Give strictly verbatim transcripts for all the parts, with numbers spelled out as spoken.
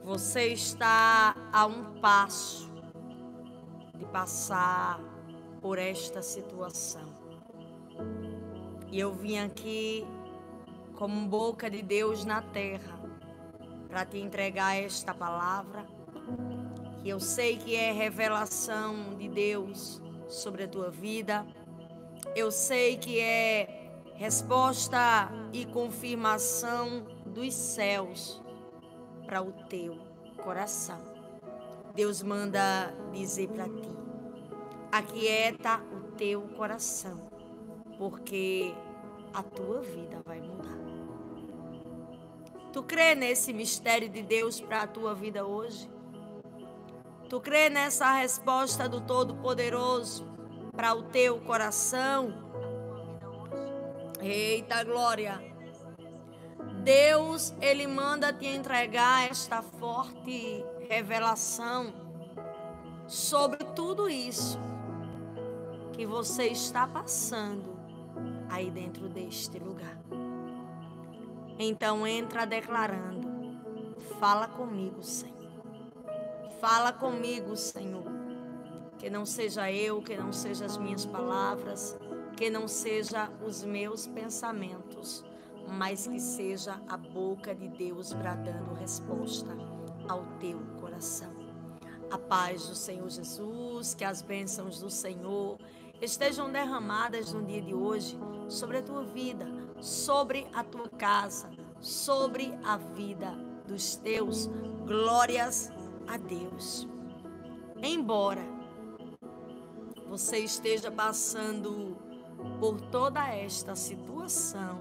Você está a um passo de passar por esta situação. E eu vim aqui como boca de Deus na terra para te entregar esta palavra, que eu sei que é revelação de Deus sobre a tua vida. Eu sei que é resposta e confirmação dos céus para o teu coração. Deus manda dizer para ti: aquieta o teu coração, porque a tua vida vai mudar. Tu crê nesse mistério de Deus para a tua vida hoje? Tu crê nessa resposta do Todo-Poderoso para o teu coração? Eita glória! Deus, Ele manda te entregar esta forte revelação sobre tudo isso que você está passando aí dentro deste lugar. Então entra declarando: fala comigo, Senhor. Fala comigo, Senhor. Que não seja eu, que não sejam as minhas palavras, que não seja os meus pensamentos, mas que seja a boca de Deus bradando resposta ao teu coração. A paz do Senhor Jesus, que as bênçãos do Senhor estejam derramadas no dia de hoje sobre a tua vida, sobre a tua casa, sobre a vida dos teus. Glórias a Deus. Embora você esteja passando por toda esta situação,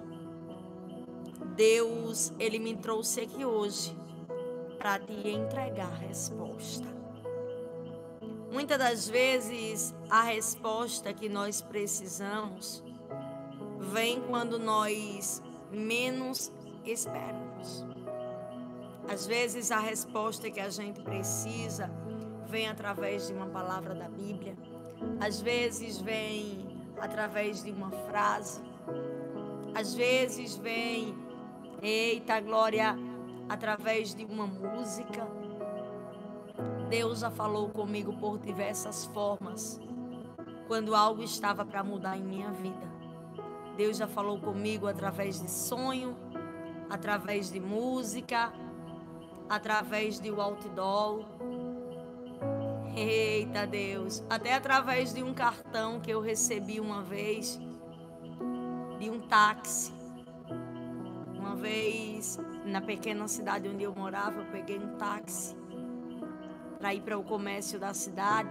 Deus, Ele me trouxe aqui hoje para te entregar a resposta. Muitas das vezes, a resposta que nós precisamos vem quando nós menos esperamos. Às vezes, a resposta que a gente precisa vem através de uma palavra da Bíblia. Às vezes, vem através de uma frase. Às vezes, vem, eita glória, através de uma música. Deus já falou comigo por diversas formas, quando algo estava para mudar em minha vida. Deus já falou comigo através de sonho, através de música, através de um outdoor. Eita Deus, até através de um cartão que eu recebi uma vez, de um táxi. Uma vez, na pequena cidade onde eu morava, eu peguei um táxi para ir para o comércio da cidade.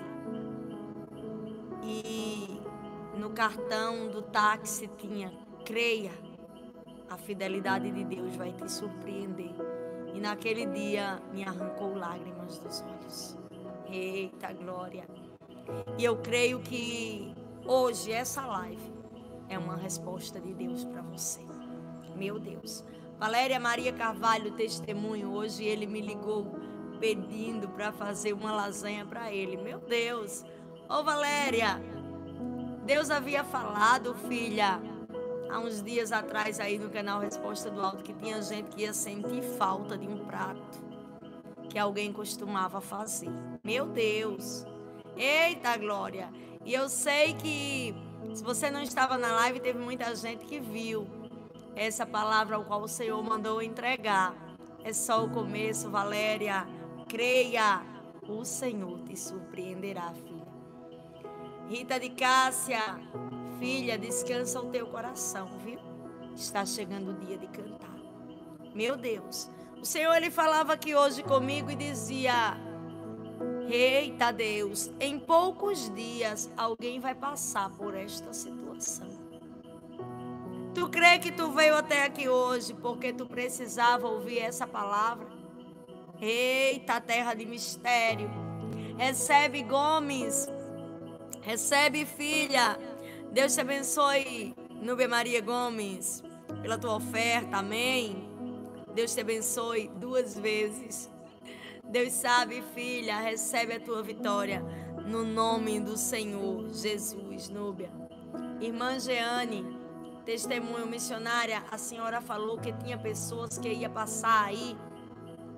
E no cartão do táxi tinha: creia, a fidelidade de Deus vai te surpreender. E naquele dia me arrancou lágrimas dos olhos. Eita glória! E eu creio que hoje essa live é uma resposta de Deus para você. Meu Deus! Valéria Maria Carvalho, testemunho, hoje ele me ligou pedindo para fazer uma lasanha para ele. Meu Deus! Ô Valéria, Deus havia falado, filha, há uns dias atrás aí no canal Resposta do Alto, que tinha gente que ia sentir falta de um prato que alguém costumava fazer. Meu Deus! Eita glória! E eu sei que se você não estava na live, teve muita gente que viu essa palavra ao qual o Senhor mandou entregar. É só o começo, Valéria. Creia, o Senhor te surpreenderá, filha. Rita de Cássia, filha, descansa o teu coração, viu? Está chegando o dia de cantar. Meu Deus, o Senhor, Ele falava aqui hoje comigo e dizia: eita Deus, em poucos dias alguém vai passar por esta situação. Tu crê que tu veio até aqui hoje porque tu precisava ouvir essa palavra? Eita, terra de mistério. Recebe, Gomes. Recebe, filha. Deus te abençoe, Núbia Maria Gomes, pela tua oferta. Amém. Deus te abençoe duas vezes. Deus sabe, filha, recebe a tua vitória no nome do Senhor Jesus, Núbia. Irmã Jeane, testemunho missionária, a senhora falou que tinha pessoas que ia passar aí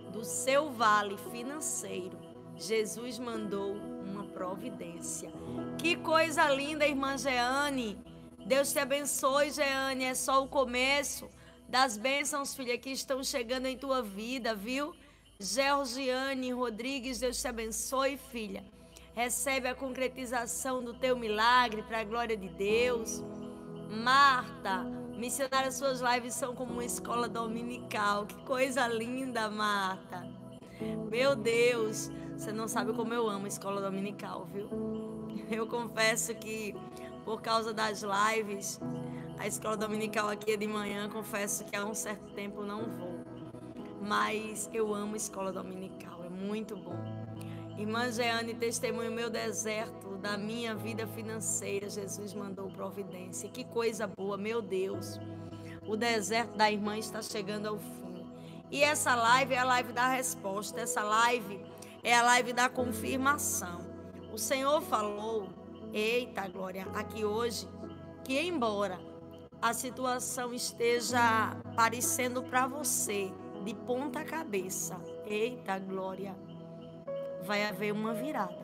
do seu vale financeiro, Jesus mandou uma providência. Que coisa linda, irmã Jeane. Deus te abençoe, Jeane. É só o começo das bênçãos, filha, que estão chegando em tua vida, viu? Georgiane Rodrigues, Deus te abençoe, filha. Recebe a concretização do teu milagre para a glória de Deus. Marta, missionária, suas lives são como uma escola dominical. Que coisa linda, Marta. Meu Deus, você não sabe como eu amo a escola dominical, viu? Eu confesso que por causa das lives, a escola dominical aqui é de manhã, confesso que há um certo tempo não vou. Mas eu amo a escola dominical, é muito bom. Irmã Jeane, testemunho meu deserto da minha vida financeira, Jesus mandou providência. Que coisa boa, meu Deus. O deserto da irmã está chegando ao fim. E essa live é a live da resposta, essa live é a live da confirmação. O Senhor falou, eita glória, aqui hoje, que embora a situação esteja parecendo para você de ponta cabeça, eita glória, vai haver uma virada.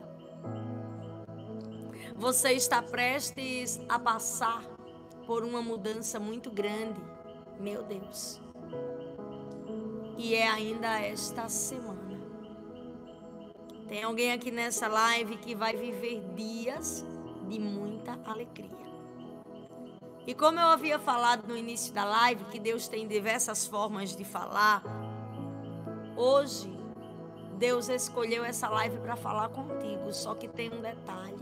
Você está prestes a passar por uma mudança muito grande, meu Deus. E é ainda esta semana. Tem alguém aqui nessa live que vai viver dias de muita alegria. E como eu havia falado no início da live, que Deus tem diversas formas de falar, hoje Deus escolheu essa live para falar contigo, só que tem um detalhe.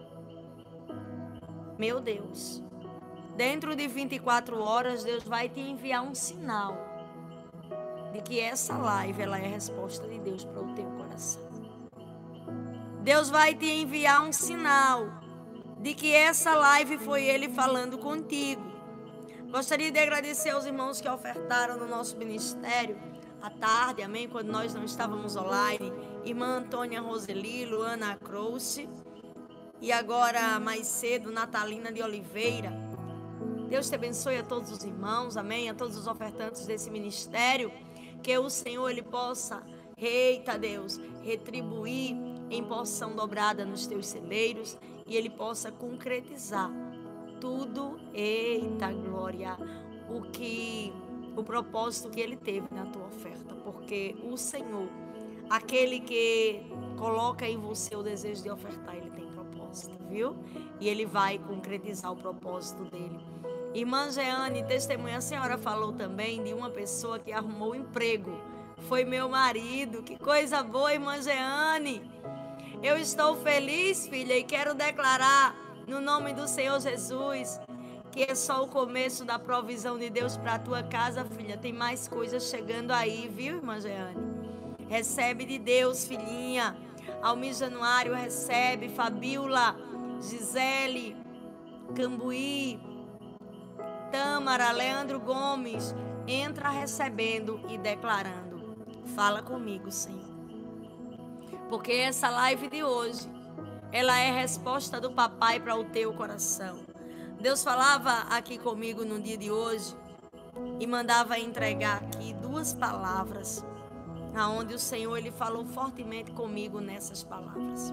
Meu Deus, dentro de vinte e quatro horas Deus vai te enviar um sinal de que essa live ela é a resposta de Deus para o teu coração. Deus vai te enviar um sinal de que essa live foi Ele falando contigo. Gostaria de agradecer aos irmãos que ofertaram no nosso ministério à tarde, amém, quando nós não estávamos online. Irmã Antônia Roseli, Luana Crouce e agora mais cedo Natalina de Oliveira. Deus te abençoe a todos os irmãos, amém, a todos os ofertantes desse ministério. Que o Senhor, Ele possa, eita Deus, retribuir em porção dobrada nos teus celeiros e Ele possa concretizar tudo, eita glória, o que, o propósito que Ele teve na tua oferta, porque o Senhor, aquele que coloca em você o desejo de ofertar, Ele tem propósito, viu? E Ele vai concretizar o propósito dele. Irmã Jeane, testemunha, a senhora falou também de uma pessoa que arrumou emprego. Foi meu marido. Que coisa boa, irmã Jeane. Eu estou feliz, filha, e quero declarar no nome do Senhor Jesus que é só o começo da provisão de Deus para a tua casa, filha. Tem mais coisas chegando aí, viu, irmã Jeane? Recebe de Deus, filhinha. Almir Januário recebe, Fabiola, Gisele, Cambuí, Tâmara, Leandro Gomes, entra recebendo e declarando. Fala comigo, Senhor. Porque essa live de hoje, ela é resposta do papai para o teu coração. Deus falava aqui comigo no dia de hoje e mandava entregar aqui duas palavras, aonde o Senhor, Ele falou fortemente comigo nessas palavras.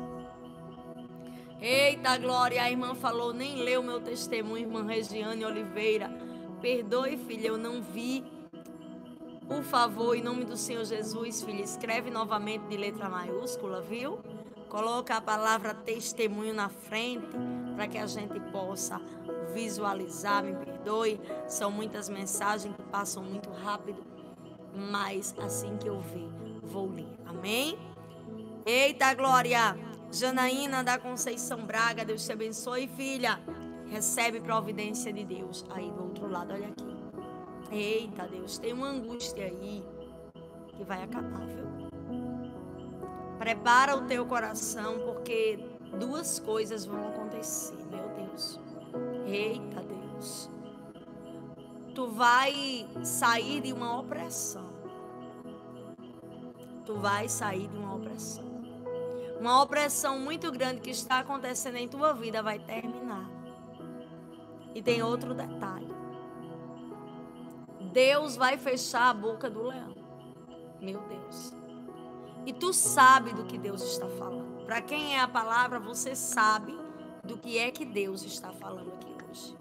Eita glória, a irmã falou, nem leu meu testemunho, irmã Regiane Oliveira. Perdoe, filha, eu não vi. Por favor, em nome do Senhor Jesus, filha, escreve novamente de letra maiúscula, viu? Coloca a palavra testemunho na frente, para que a gente possa visualizar, me perdoe. São muitas mensagens que passam muito rápido, mas assim que eu ver, vou ler. Amém? Eita glória! Janaína da Conceição Braga, Deus te abençoe, filha. Recebe providência de Deus. Aí do outro lado, olha aqui. Eita Deus, tem uma angústia aí que vai acabar, viu? Prepara o teu coração, porque duas coisas vão acontecer, meu Deus. Eita Deus. Tu vai sair de uma opressão. Tu vai sair de uma opressão. Uma opressão muito grande que está acontecendo em tua vida vai terminar. E tem outro detalhe. Deus vai fechar a boca do leão. Meu Deus. E tu sabe do que Deus está falando. Para quem é a palavra, você sabe do que é que Deus está falando aqui hoje.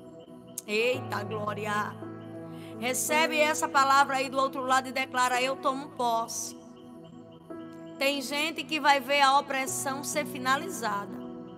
Eita, glória! Recebe essa palavra aí do outro lado e declara: eu tomo posse. Tem gente que vai ver a opressão ser finalizada.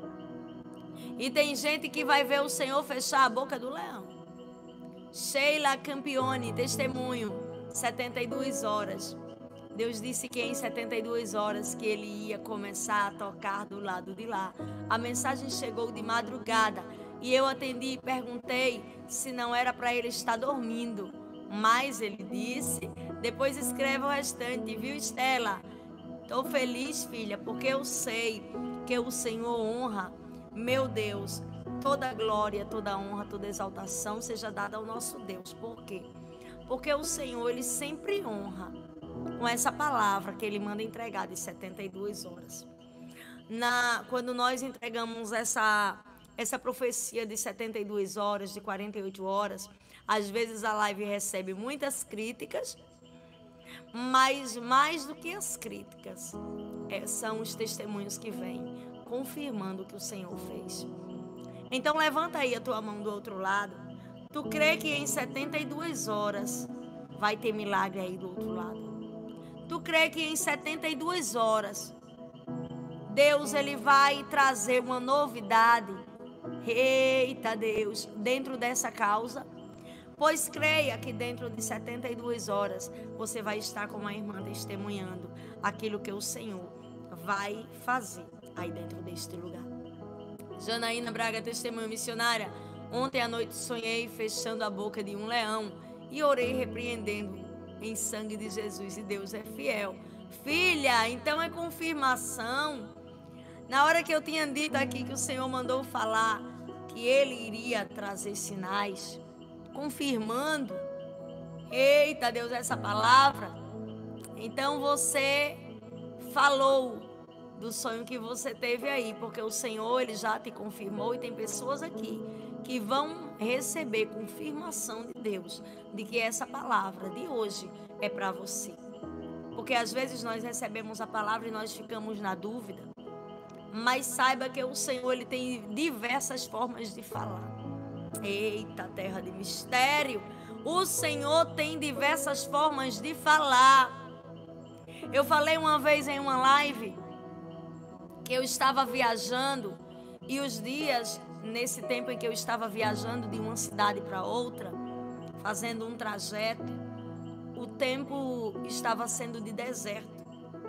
E tem gente que vai ver o Senhor fechar a boca do leão. Sheila Campione, testemunho, setenta e duas horas. Deus disse que em setenta e duas horas que ele ia começar a tocar do lado de lá. A mensagem chegou de madrugada e eu atendi e perguntei se não era para ele estar dormindo. Mas ele disse: depois escreve o restante, viu, Estela? Estou feliz, filha, porque eu sei que o Senhor honra. Meu Deus, toda glória, toda honra, toda exaltação seja dada ao nosso Deus. Por quê? Porque o Senhor, ele sempre honra com essa palavra que ele manda entregar de setenta e duas horas. Na, quando nós entregamos essa, essa profecia de setenta e duas horas, de quarenta e oito horas, às vezes a live recebe muitas críticas, mas mais do que as críticas, é, são os testemunhos que vêm confirmando o que o Senhor fez. Então levanta aí a tua mão do outro lado. Tu crê que em setenta e duas horas vai ter milagre aí do outro lado? Tu crê que em setenta e duas horas Deus ele vai trazer uma novidade? Eita Deus, dentro dessa causa? Pois creia que dentro de setenta e duas horas você vai estar com uma irmã testemunhando aquilo que o Senhor vai fazer aí dentro deste lugar. Janaína Braga, testemunha missionária. Ontem à noite sonhei fechando a boca de um leão e orei repreendendo em sangue de Jesus, e Deus é fiel. Filha, então é confirmação. Na hora que eu tinha dito aqui que o Senhor mandou falar que ele iria trazer sinais, confirmando, eita Deus, essa palavra, então você falou do sonho que você teve aí, porque o Senhor ele já te confirmou, e tem pessoas aqui que vão receber confirmação de Deus de que essa palavra de hoje é para você. Porque às vezes nós recebemos a palavra e nós ficamos na dúvida, mas saiba que o Senhor ele tem diversas formas de falar. Eita, terra de mistério, o Senhor tem diversas formas de falar. Eu falei uma vez em uma live que eu estava viajando, e os dias, nesse tempo em que eu estava viajando de uma cidade para outra, fazendo um trajeto, o tempo estava sendo de deserto.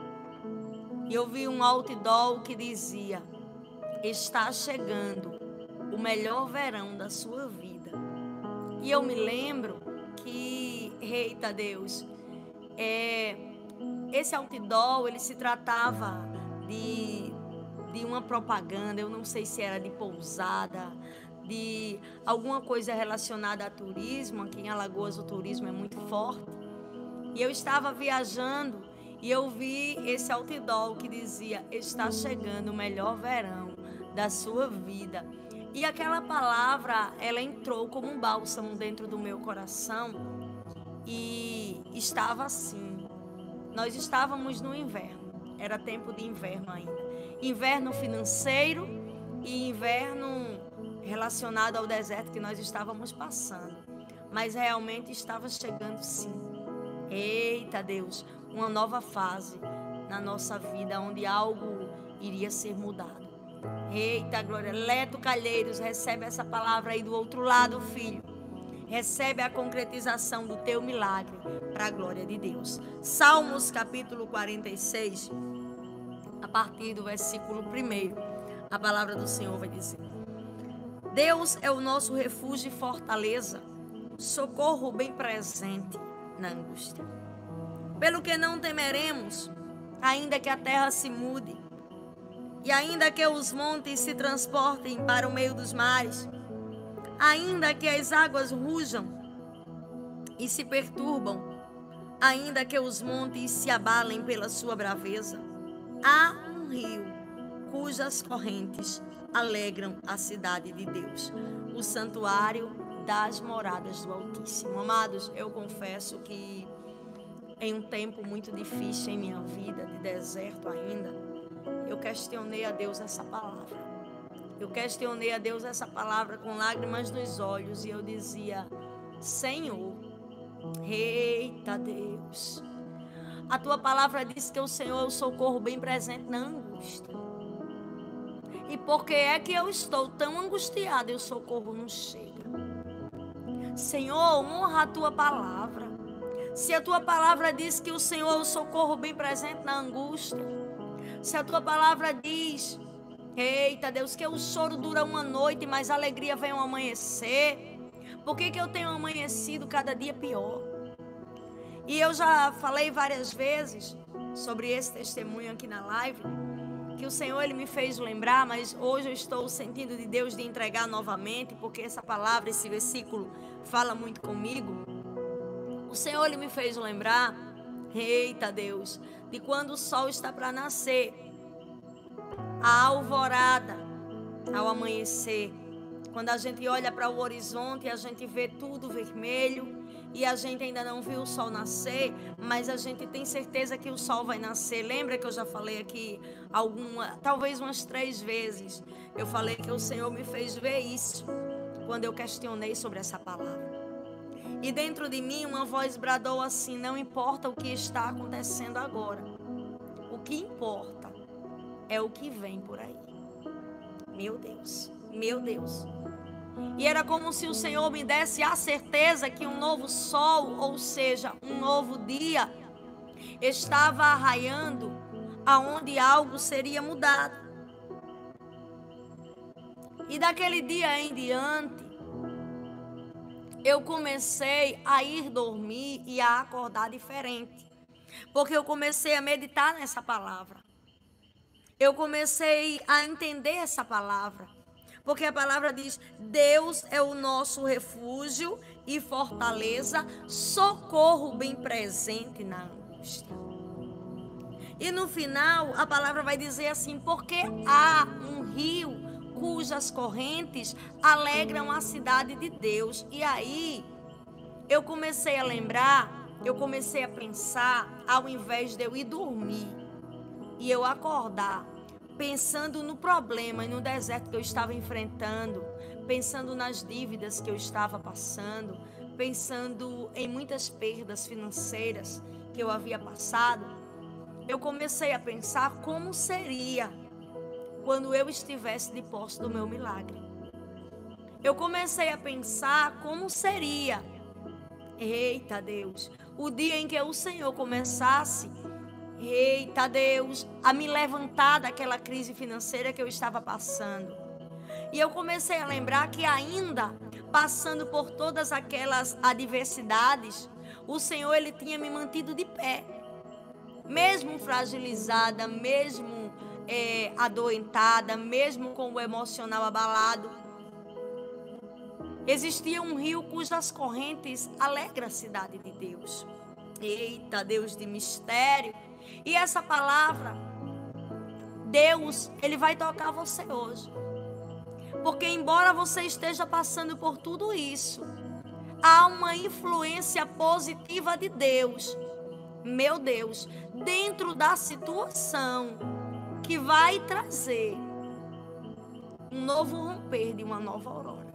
E eu vi um outdoor que dizia: está chegando o melhor verão da sua vida. E eu me lembro que, eita Deus, é, esse outdoor, ele se tratava de... de uma propaganda, eu não sei se era de pousada, de alguma coisa relacionada a turismo. Aqui em Alagoas o turismo é muito forte. E eu estava viajando e eu vi esse outdoor que dizia: está chegando o melhor verão da sua vida. E aquela palavra, ela entrou como um bálsamo dentro do meu coração, e estava assim. Nós estávamos no inverno, era tempo de inverno ainda. Inverno financeiro e inverno relacionado ao deserto que nós estávamos passando. Mas realmente estava chegando sim. Eita Deus, uma nova fase na nossa vida, onde algo iria ser mudado. Eita glória. Leto Calheiros, recebe essa palavra aí do outro lado, filho. Recebe a concretização do teu milagre para a glória de Deus. Salmos capítulo quarenta e seis, a partir do versículo primeiro, a palavra do Senhor vai dizer: Deus é o nosso refúgio e fortaleza, socorro bem presente na angústia. Pelo que não temeremos, ainda que a terra se mude, e ainda que os montes se transportem para o meio dos mares, ainda que as águas rujam e se perturbam, ainda que os montes se abalem pela sua braveza, há um rio cujas correntes alegram a cidade de Deus, o santuário das moradas do Altíssimo. Amados, eu confesso que em um tempo muito difícil em minha vida, de deserto ainda, eu questionei a Deus essa palavra. Eu questionei a Deus essa palavra com lágrimas nos olhos e eu dizia: Senhor, eita Deus, a tua palavra diz que o Senhor é o socorro bem presente na angústia. E por que é que eu estou tão angustiada e o socorro não chega? Senhor, honra a tua palavra. Se a tua palavra diz que o Senhor é o socorro bem presente na angústia, se a tua palavra diz, eita Deus, que o choro dura uma noite, mas a alegria vem ao amanhecer, por que que eu tenho amanhecido cada dia pior? E eu já falei várias vezes sobre esse testemunho aqui na live, que o Senhor ele me fez lembrar, mas hoje eu estou sentindo de Deus de entregar novamente, porque essa palavra, esse versículo fala muito comigo. O Senhor ele me fez lembrar, eita Deus, de quando o sol está para nascer, a alvorada, ao amanhecer, quando a gente olha para o horizonte e a gente vê tudo vermelho, e a gente ainda não viu o sol nascer, mas a gente tem certeza que o sol vai nascer. Lembra que eu já falei aqui alguma, talvez umas três vezes, eu falei que o Senhor me fez ver isso quando eu questionei sobre essa palavra. E dentro de mim uma voz bradou assim: não importa o que está acontecendo agora, o que importa é o que vem por aí. Meu Deus, meu Deus. E era como se o Senhor me desse a certeza que um novo sol, ou seja, um novo dia, estava arraiando, aonde algo seria mudado. E daquele dia em diante, eu comecei a ir dormir e a acordar diferente, porque eu comecei a meditar nessa palavra. Eu comecei a entender essa palavra. Porque a palavra diz: Deus é o nosso refúgio e fortaleza, socorro bem presente na angústia. E no final a palavra vai dizer assim: porque há um rio cujas correntes alegram a cidade de Deus. E aí eu comecei a lembrar, eu comecei a pensar, ao invés de eu ir dormir e eu acordar pensando no problema e no deserto que eu estava enfrentando, pensando nas dívidas que eu estava passando, pensando em muitas perdas financeiras que eu havia passado, eu comecei a pensar como seria quando eu estivesse de posse do meu milagre. Eu comecei a pensar como seria, eita Deus, o dia em que o Senhor começasse, eita Deus, a me levantar daquela crise financeira que eu estava passando. E eu comecei a lembrar que ainda passando por todas aquelas adversidades, o Senhor ele tinha me mantido de pé. Mesmo fragilizada, mesmo é, adoentada, mesmo com o emocional abalado, existia um rio cujas correntes alegram a cidade de Deus. Eita Deus de mistério. E essa palavra, Deus, ele vai tocar você hoje. Porque embora você esteja passando por tudo isso, há uma influência positiva de Deus, meu Deus, dentro da situação que vai trazer um novo romper de uma nova aurora.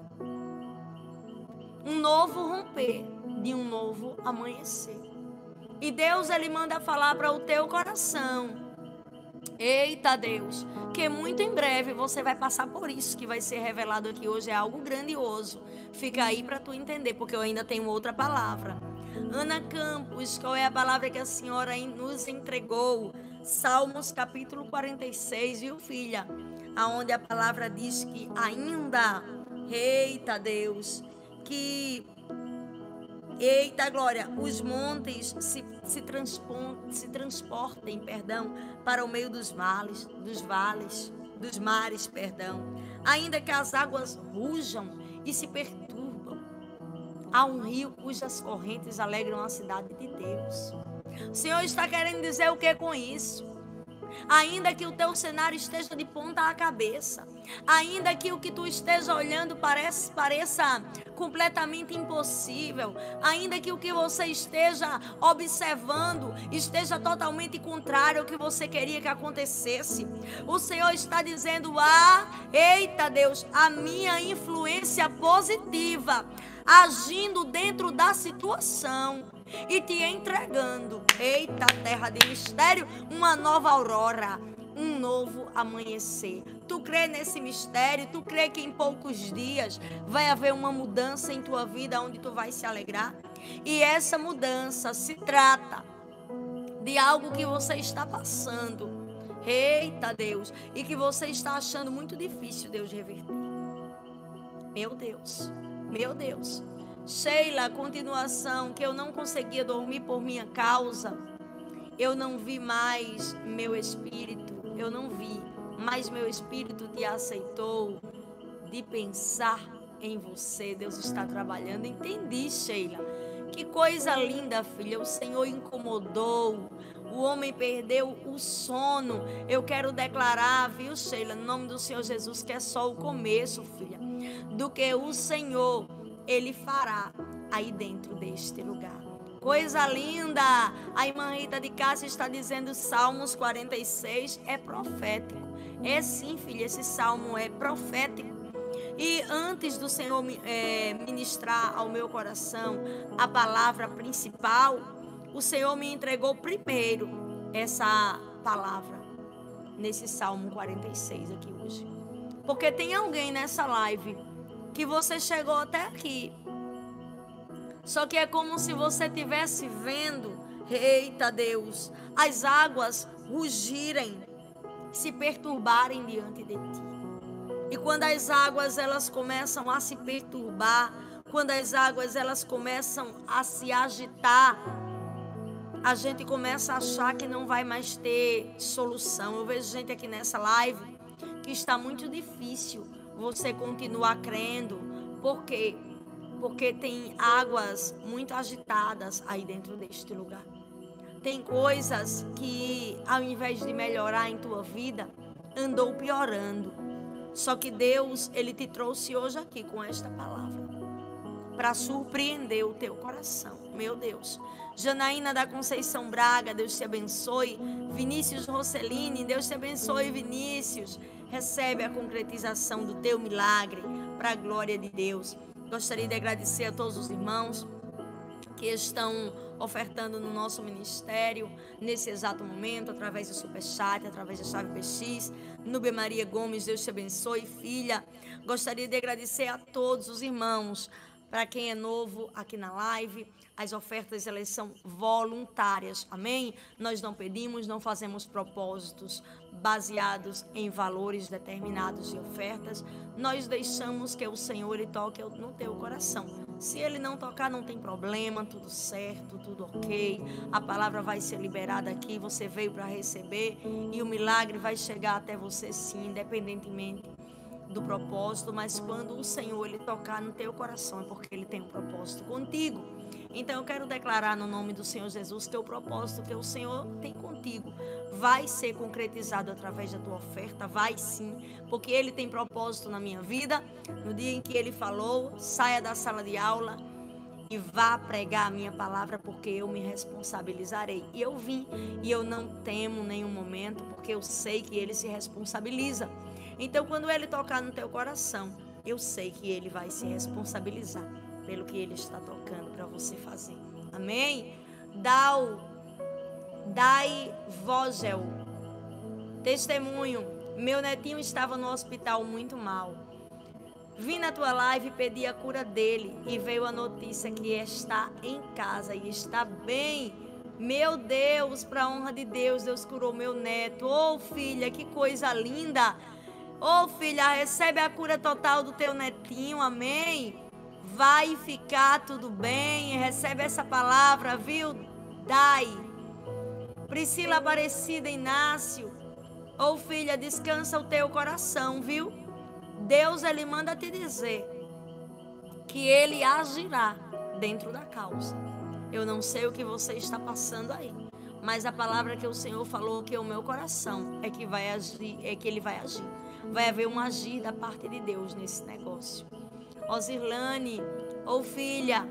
Um novo romper de um novo amanhecer. E Deus, ele manda falar para o teu coração: eita Deus, que muito em breve você vai passar por isso que vai ser revelado aqui hoje, é algo grandioso. Fica aí para tu entender, porque eu ainda tenho outra palavra. Ana Campos, qual é a palavra que a senhora nos entregou? Salmos capítulo quarenta e seis, viu filha? Aonde a palavra diz que ainda, eita Deus, que... Eita glória, os montes se, se, transpon, se transportem, perdão, para o meio dos males, dos vales, dos mares, perdão. Ainda que as águas rujam e se perturbam, há um rio cujas correntes alegram a cidade de Deus. O Senhor está querendo dizer o que com isso? Ainda que o teu cenário esteja de ponta à cabeça, ainda que o que tu esteja olhando pareça, pareça completamente impossível, ainda que o que você esteja observando esteja totalmente contrário ao que você queria que acontecesse, o Senhor está dizendo: ah, eita Deus, a minha influência positiva agindo dentro da situação e te entregando, eita terra de mistério, uma nova aurora, um novo amanhecer. Tu crê nesse mistério? Tu crê que em poucos dias vai haver uma mudança em tua vida onde tu vai se alegrar? E essa mudança se trata de algo que você está passando, eita Deus, e que você está achando muito difícil Deus reverter. Meu Deus, meu Deus. Sheila, a continuação, que eu não conseguia dormir por minha causa, eu não vi mais meu espírito, eu não vi, mas meu espírito te aceitou, de pensar em você, Deus está trabalhando. Entendi, Sheila, que coisa linda, filha, o Senhor incomodou, o homem perdeu o sono. Eu quero declarar, viu, Sheila, no nome do Senhor Jesus, que é só o começo, filha, do que o Senhor Ele fará aí dentro deste lugar. Coisa linda! A irmã Rita de Cássia está dizendo: Salmos quarenta e seis é profético. É sim, filha, esse salmo é profético. E antes do Senhor é, ministrar ao meu coração a palavra principal, o Senhor me entregou primeiro essa palavra nesse Salmo quarenta e seis aqui hoje. Porque tem alguém nessa live que você chegou até aqui, só que é como se você estivesse vendo, eita Deus, as águas rugirem, se perturbarem diante de ti. E quando as águas elas começam a se perturbar, quando as águas elas começam a se agitar, a gente começa a achar que não vai mais ter solução. Eu vejo gente aqui nessa live que está muito difícil você continuar crendo. Por quê? Porque tem águas muito agitadas aí dentro deste lugar. Tem coisas que, ao invés de melhorar em tua vida, andou piorando. Só que Deus, Ele te trouxe hoje aqui com esta palavra para surpreender o teu coração. Meu Deus. Janaína da Conceição Braga, Deus te abençoe. Vinícius Rosselini, Deus te abençoe, Vinícius. Recebe a concretização do teu milagre para a glória de Deus. Gostaria de agradecer a todos os irmãos que estão ofertando no nosso ministério nesse exato momento, através do Superchat, através da chave P X. Núbia Maria Gomes, Deus te abençoe, filha. Gostaria de agradecer a todos os irmãos. Para quem é novo aqui na live, as ofertas elas são voluntárias, amém? Nós não pedimos, não fazemos propósitos baseados em valores determinados de ofertas. Nós deixamos que o Senhor ele toque no teu coração. Se Ele não tocar, não tem problema, tudo certo, tudo ok. A palavra vai ser liberada aqui, você veio para receber e o milagre vai chegar até você sim, independentemente do propósito, mas quando o Senhor ele tocar no teu coração é porque Ele tem um propósito contigo. Então eu quero declarar no nome do Senhor Jesus que o propósito que o Senhor tem contigo vai ser concretizado através da tua oferta, vai sim, porque Ele tem propósito na minha vida. No dia em que Ele falou, saia da sala de aula e vá pregar a minha palavra, porque eu me responsabilizarei. E eu vim, e eu não temo nenhum momento, porque eu sei que Ele se responsabiliza. Então, quando Ele tocar no teu coração, eu sei que Ele vai se responsabilizar pelo que Ele está tocando para você fazer. Amém? Dau, Dai Vogel, testemunho, meu netinho estava no hospital muito mal. Vim na tua live e pedi a cura dele e veio a notícia que está em casa e está bem. Meu Deus, para a honra de Deus, Deus curou meu neto. Ô, filha, que coisa linda. Ô, filha, recebe a cura total do teu netinho, amém? Vai ficar tudo bem, recebe essa palavra, viu? Dai. Priscila Aparecida Inácio, ô, filha, descansa o teu coração, viu? Deus, Ele manda te dizer que Ele agirá dentro da causa. Eu não sei o que você está passando aí, Mas a palavra que o Senhor falou que é o meu coração é que vai agir, é que ele vai agir. Vai haver um agir da parte de Deus nesse negócio. Osirlane, ou filha,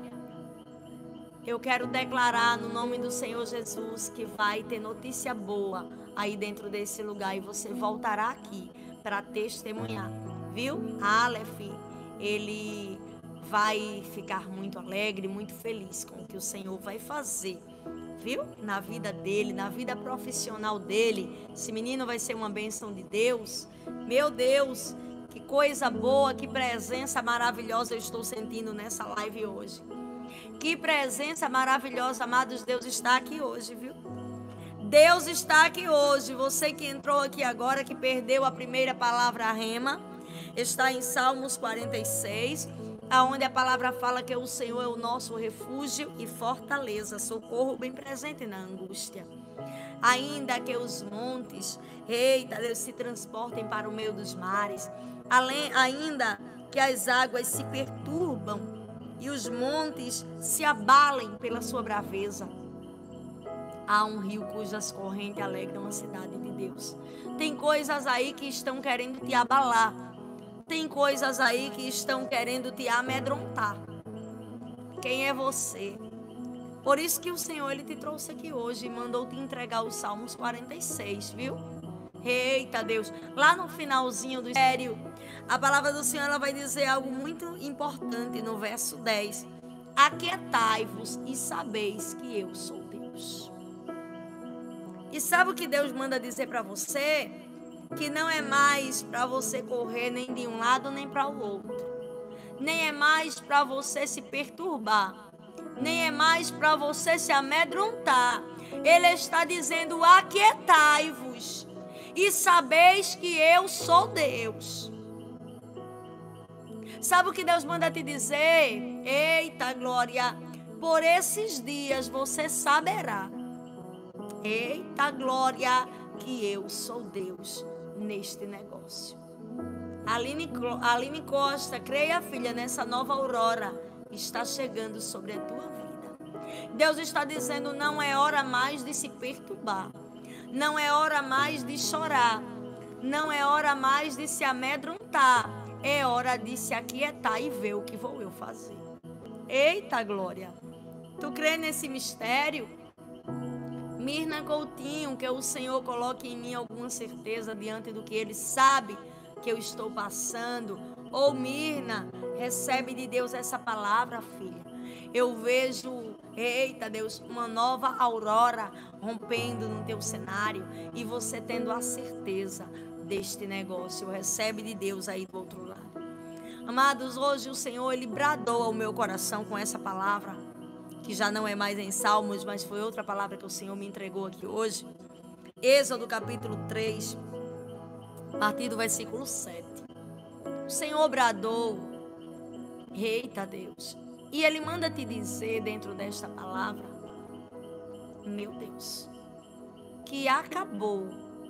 eu quero declarar no nome do Senhor Jesus que vai ter notícia boa aí dentro desse lugar e você voltará aqui para testemunhar, viu? Aleph, ele vai ficar muito alegre, muito feliz com o que o Senhor vai fazer, viu? Na vida dele, na vida profissional dele. Esse menino vai ser uma bênção de Deus. Meu Deus, que coisa boa, que presença maravilhosa eu estou sentindo nessa live hoje. Que presença maravilhosa, amados, Deus está aqui hoje, viu? Deus está aqui hoje. Você que entrou aqui agora, que perdeu a primeira palavra rema, está em Salmos quarenta e seis, aonde a palavra fala que o Senhor é o nosso refúgio e fortaleza, socorro bem presente na angústia. Ainda que os montes, eita Deus, se transportem para o meio dos mares, além, ainda que as águas se perturbam e os montes se abalem pela sua braveza, há um rio cujas correntes alegram a cidade de Deus. Tem coisas aí que estão querendo te abalar. Tem coisas aí que estão querendo te amedrontar. Quem é você? Por isso que o Senhor, ele te trouxe aqui hoje e mandou te entregar os Salmos quarenta e seis, viu? Eita Deus, lá no finalzinho do sério, a palavra do Senhor, ela vai dizer algo muito importante no verso dez. Aquietai-vos e sabeis que eu sou Deus. E sabe o que Deus manda dizer para você? Que não é mais para você correr nem de um lado nem para o outro. Nem é mais para você se perturbar. Nem é mais para você se amedrontar. Ele está dizendo: aquietai-vos e sabeis que eu sou Deus. Sabe o que Deus manda te dizer? Eita glória, por esses dias você saberá. Eita glória, que eu sou Deus neste negócio. Aline, Aline Costa, creia, filha, nessa nova aurora está chegando sobre a tua vida. Deus está dizendo: não é hora mais de se perturbar. Não é hora mais de chorar. Não é hora mais de se amedrontar. É hora de se aquietar e ver o que vou eu fazer. Eita glória. Tu crê nesse mistério? Mirna Coutinho, que o Senhor coloque em mim alguma certeza diante do que Ele sabe que eu estou passando. Ou Mirna, recebe de Deus essa palavra, filha. Eu vejo, eita Deus, uma nova aurora rompendo no teu cenário e você tendo a certeza deste negócio. Recebe de Deus aí do outro lado. Amados, hoje o Senhor, Ele bradou ao meu coração com essa palavra, que já não é mais em Salmos, mas foi outra palavra que o Senhor me entregou aqui hoje. Êxodo capítulo três, a partir do versículo sete. O Senhor bradou, eita Deus, e Ele manda te dizer dentro desta palavra, meu Deus, que acabou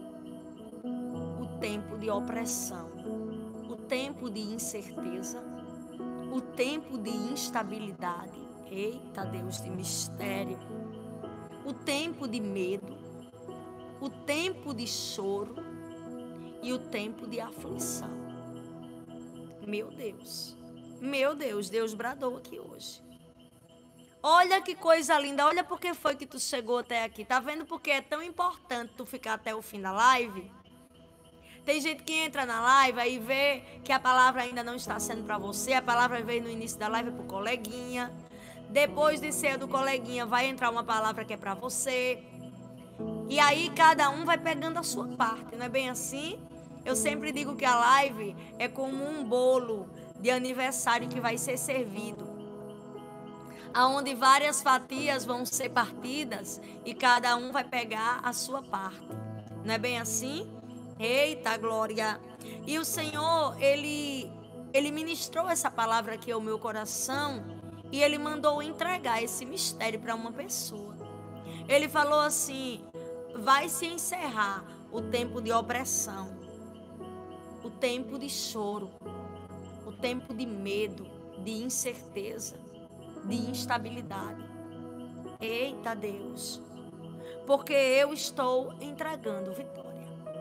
o tempo de opressão, o tempo de incerteza, o tempo de instabilidade, eita Deus, de mistério, o tempo de medo, o tempo de choro e o tempo de aflição. Meu Deus, meu Deus, Deus bradou aqui hoje. Olha que coisa linda, olha porque foi que tu chegou até aqui. Tá vendo porque é tão importante tu ficar até o fim da live? Tem gente que entra na live e vê que a palavra ainda não está sendo para você. A palavra veio no início da live para o coleguinha. Depois de ser do coleguinha, vai entrar uma palavra que é para você. E aí cada um vai pegando a sua parte, não é bem assim? Eu sempre digo que a live é como um bolo de aniversário que vai ser servido, aonde várias fatias vão ser partidas e cada um vai pegar a sua parte. Não é bem assim? Eita glória! E o Senhor, Ele, Ele ministrou essa palavra aqui ao meu coração e Ele mandou entregar esse mistério para uma pessoa. Ele falou assim: vai se encerrar o tempo de opressão, o tempo de choro, o tempo de medo, de incerteza, de instabilidade. Eita Deus! porque eu estou entregando vitória.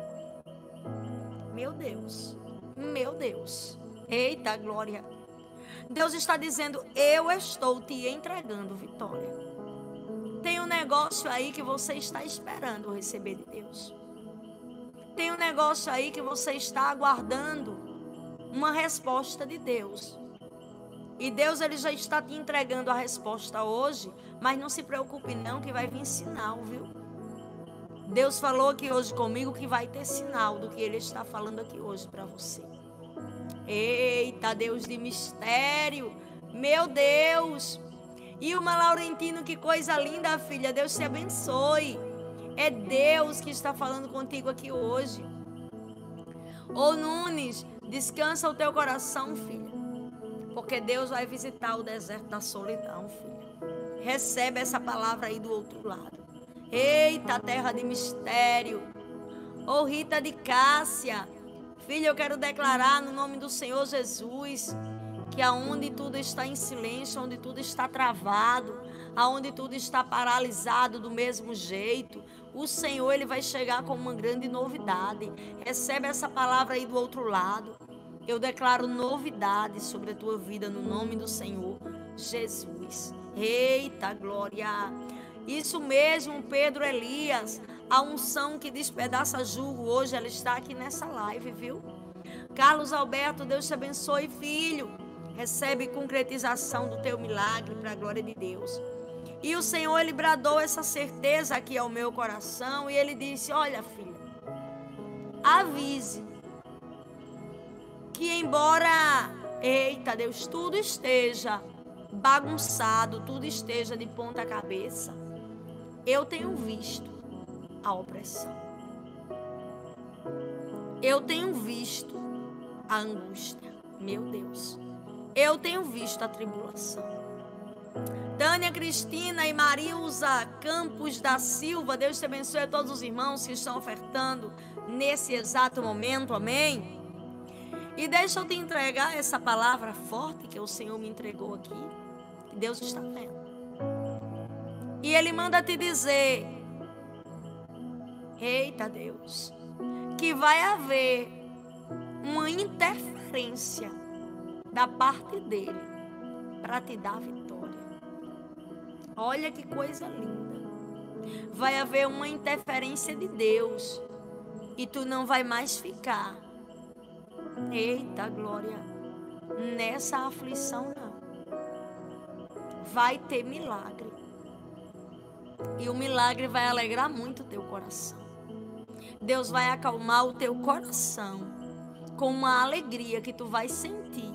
Meu Deus, meu Deus, eita glória. Deus está dizendo, eu estou te entregando vitória. Tem um negócio aí que você está esperando receber de Deus. Tem um negócio aí que você está aguardando uma resposta de Deus. E Deus, ele já está te entregando a resposta hoje, mas não se preocupe não que vai vir sinal, viu? Deus falou aqui hoje comigo que vai ter sinal do que ele está falando aqui hoje para você. Eita, Deus de mistério, meu Deus. E uma Laurentino, que coisa linda, filha, Deus te abençoe. É Deus que está falando contigo aqui hoje. Ô Nunes, descansa o teu coração, filha, porque Deus vai visitar o deserto da solidão, filha. Recebe essa palavra aí do outro lado. Eita, terra de mistério. Ô Rita de Cássia, filha, eu quero declarar no nome do Senhor Jesus que aonde tudo está em silêncio, onde tudo está travado, aonde tudo está paralisado do mesmo jeito, o Senhor, ele vai chegar com uma grande novidade. Recebe essa palavra aí do outro lado. Eu declaro novidade sobre a tua vida no nome do Senhor Jesus. Eita glória! Isso mesmo, Pedro Elias, a unção que despedaça jugo hoje, ela está aqui nessa live, viu? Carlos Alberto, Deus te abençoe, filho. Recebe concretização do teu milagre para a glória de Deus. E o Senhor, ele bradou essa certeza aqui ao meu coração e ele disse, olha, filha, avise que embora, eita Deus, tudo esteja bagunçado, tudo esteja de ponta cabeça, eu tenho visto a opressão. Eu tenho visto a angústia, meu Deus. Eu tenho visto a tribulação. Tânia Cristina e Marilza Campos da Silva, Deus te abençoe a todos os irmãos que estão ofertando nesse exato momento, amém? E deixa eu te entregar essa palavra forte que o Senhor me entregou aqui, que Deus está vendo. E Ele manda te dizer, eita Deus, que vai haver uma interferência da parte dEle para te dar vitória. Olha que coisa linda. Vai haver uma interferência de Deus e tu não vai mais ficar, eita glória, nessa aflição não. Vai ter milagre. E o milagre vai alegrar muito o teu coração. Deus vai acalmar o teu coração com uma alegria que tu vai sentir.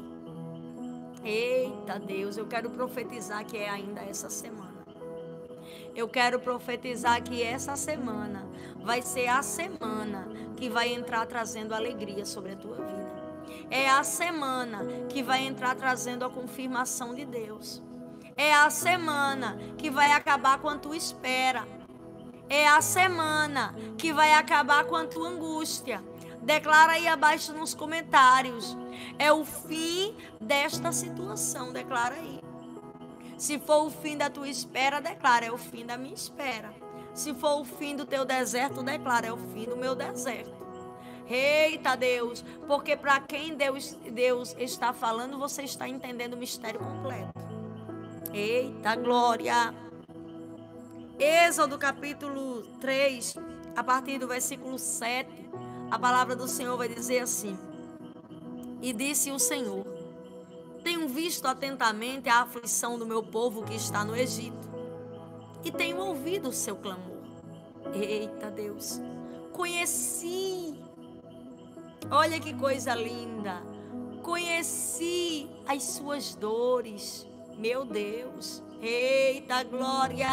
Eita Deus, eu quero profetizar que é ainda essa semana. Eu quero profetizar que essa semana vai ser a semana que vai entrar trazendo alegria sobre a tua vida. É a semana que vai entrar trazendo a confirmação de Deus. É a semana que vai acabar com a tua espera. É a semana que vai acabar com a tua angústia. Declara aí abaixo nos comentários. É o fim desta situação, declara aí. Se for o fim da tua espera, declara, é o fim da minha espera. Se for o fim do teu deserto, declara, é o fim do meu deserto. Eita Deus, porque para quem Deus, Deus está falando, você está entendendo o mistério completo. Eita glória. Êxodo capítulo três, a partir do versículo sete, a palavra do Senhor vai dizer assim: e disse o Senhor, tenho visto atentamente a aflição do meu povo que está no Egito, e tenho ouvido o seu clamor. Eita Deus, conheci, olha que coisa linda, conheci as suas dores, meu Deus, eita glória.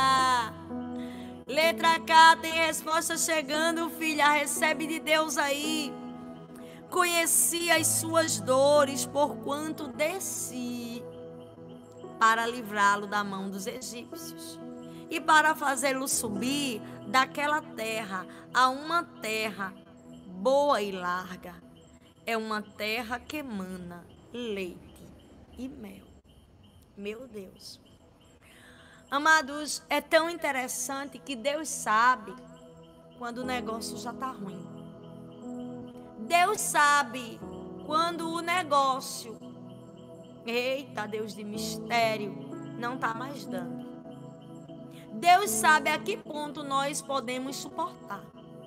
Letra K, tem resposta chegando, filha, recebe de Deus aí. Conheci as suas dores, porquanto desci para livrá-lo da mão dos egípcios e para fazê-lo subir daquela terra a uma terra boa e larga. É uma terra que emana leite e mel. Meu Deus. Amados, é tão interessante que Deus sabe quando o negócio já está ruim. Deus sabe quando o negócio, eita Deus de mistério, não está mais dando. Deus sabe a que ponto nós podemos suportar.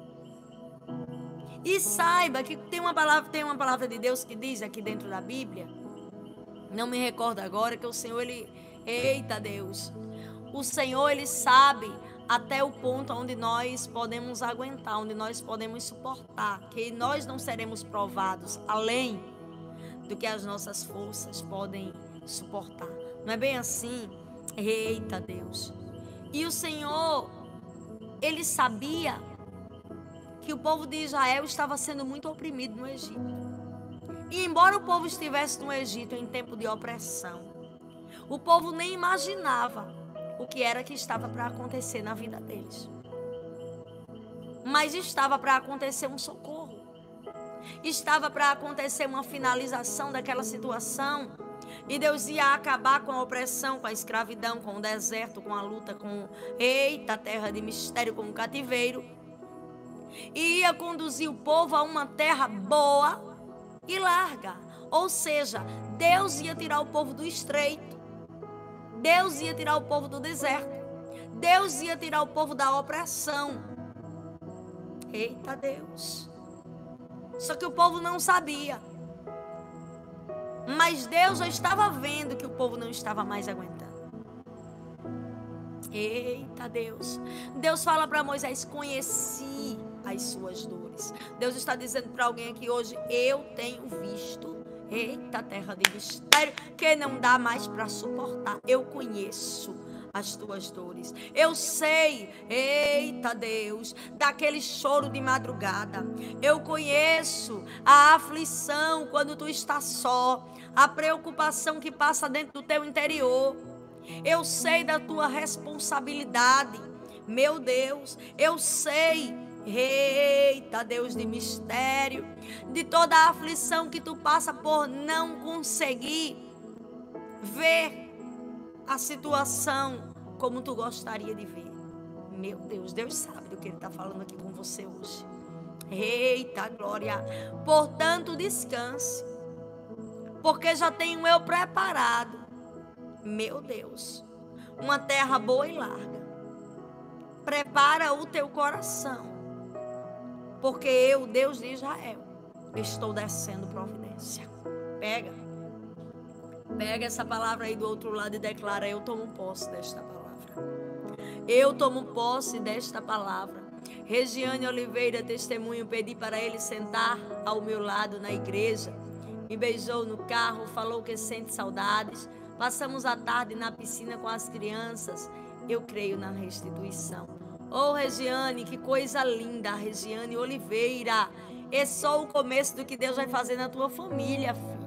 E saiba que tem uma palavra, tem uma palavra de Deus que diz aqui dentro da Bíblia, não me recordo agora, que o Senhor, ele, eita Deus, o Senhor, ele sabe até o ponto onde nós podemos aguentar, onde nós podemos suportar, que nós não seremos provados além do que as nossas forças podem suportar. Não é bem assim? Eita Deus. E o Senhor, ele sabia que o povo de Israel estava sendo muito oprimido no Egito. E embora o povo estivesse no Egito em tempo de opressão, o povo nem imaginava o que era que estava para acontecer na vida deles. Mas estava para acontecer um socorro. Estava para acontecer uma finalização daquela situação. E Deus ia acabar com a opressão, com a escravidão, com o deserto, com a luta, com, eita, terra de mistério, com o cativeiro. E ia conduzir o povo a uma terra boa e larga. Ou seja, Deus ia tirar o povo do estreito. Deus ia tirar o povo do deserto. Deus ia tirar o povo da opressão. Eita Deus. Só que o povo não sabia. Mas Deus já estava vendo que o povo não estava mais aguentando. Eita Deus. Deus fala para Moisés: conheci as suas dores. Deus está dizendo para alguém aqui hoje: eu tenho visto, eita terra de mistério, que não dá mais para suportar. Eu conheço as tuas dores. Eu sei, eita Deus, daquele choro de madrugada. Eu conheço a aflição quando tu estás só, a preocupação que passa dentro do teu interior. Eu sei da tua responsabilidade, meu Deus. Eu sei, eita Deus de mistério, de toda a aflição que tu passa por não conseguir ver a situação como tu gostaria de ver. Meu Deus, Deus sabe do que Ele está falando aqui com você hoje. Eita glória. Portanto, descanse, porque já tenho eu preparado, meu Deus, uma terra boa e larga. Prepara o teu coração, porque eu, Deus de Israel, estou descendo providência. Pega. Pega essa palavra aí do outro lado e declara: eu tomo posse desta palavra. Eu tomo posse desta palavra. Regiane Oliveira, testemunho, pedi para ele sentar ao meu lado na igreja. Me beijou no carro, falou que sente saudades. Passamos a tarde na piscina com as crianças. Eu creio na restituição. Oh, Regiane, que coisa linda, Regiane Oliveira. É só o começo do que Deus vai fazer na tua família, filha.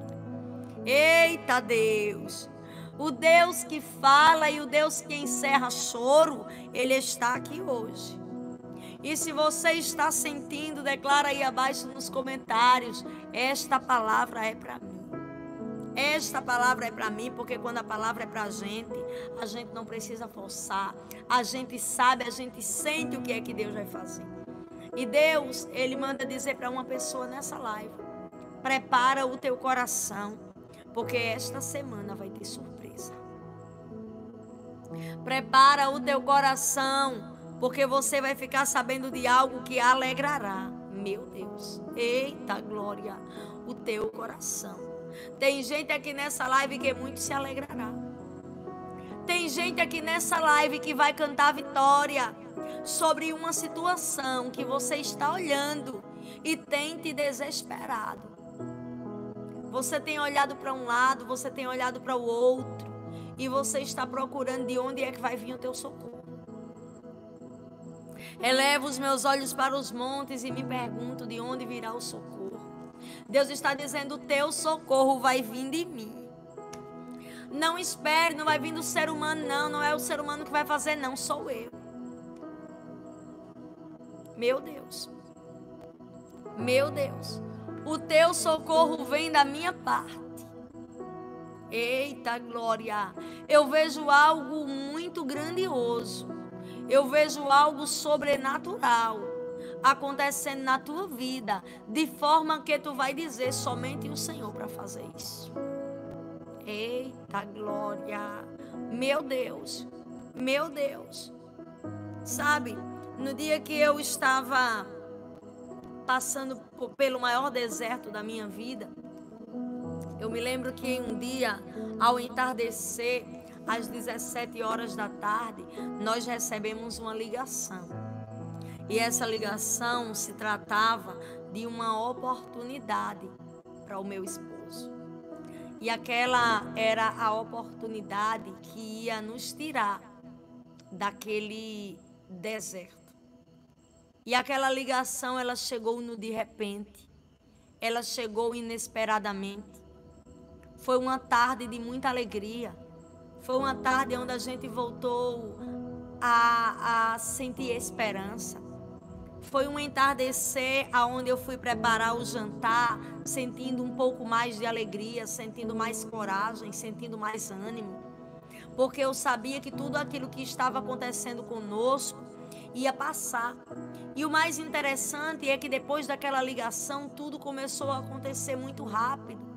Eita Deus, o Deus que fala e o Deus que encerra choro, Ele está aqui hoje. E se você está sentindo, declara aí abaixo nos comentários: esta palavra é para mim. Esta palavra é para mim, porque quando a palavra é para a gente, a gente não precisa forçar. A gente sabe, a gente sente o que é que Deus vai fazer. E Deus, Ele manda dizer para uma pessoa nessa live: prepara o teu coração, porque esta semana vai ter surpresa. Prepara o teu coração, porque você vai ficar sabendo de algo que alegrará. Meu Deus, eita glória, o teu coração. Tem gente aqui nessa live que muito se alegrará. Tem gente aqui nessa live que vai cantar vitória sobre uma situação que você está olhando e tem te desesperado. Você tem olhado para um lado, você tem olhado para o outro, e você está procurando de onde é que vai vir o teu socorro. Elevo os meus olhos para os montes e me pergunto de onde virá o socorro. Deus está dizendo: o teu socorro vai vir de mim. Não espere, não vai vir do ser humano, não. Não é o ser humano que vai fazer, não. Sou eu. Meu Deus. Meu Deus. O teu socorro vem da minha parte. Eita glória! Eu vejo algo muito grandioso. Eu vejo algo sobrenatural acontecendo na tua vida, de forma que tu vai dizer somente o Senhor para fazer isso. Eita glória! Meu Deus, meu Deus. Sabe, no dia que eu estava passando pelo maior deserto da minha vida, eu me lembro que um dia, ao entardecer, às dezessete horas da tarde, nós recebemos uma ligação. E essa ligação se tratava de uma oportunidade para o meu esposo. E aquela era a oportunidade que ia nos tirar daquele deserto. E aquela ligação, ela chegou no de repente. Ela chegou inesperadamente. Foi uma tarde de muita alegria. Foi uma tarde onde a gente voltou a, a sentir esperança. Foi um entardecer onde eu fui preparar o jantar, sentindo um pouco mais de alegria, sentindo mais coragem, sentindo mais ânimo. Porque eu sabia que tudo aquilo que estava acontecendo conosco ia passar. E o mais interessante é que depois daquela ligação, tudo começou a acontecer muito rápido.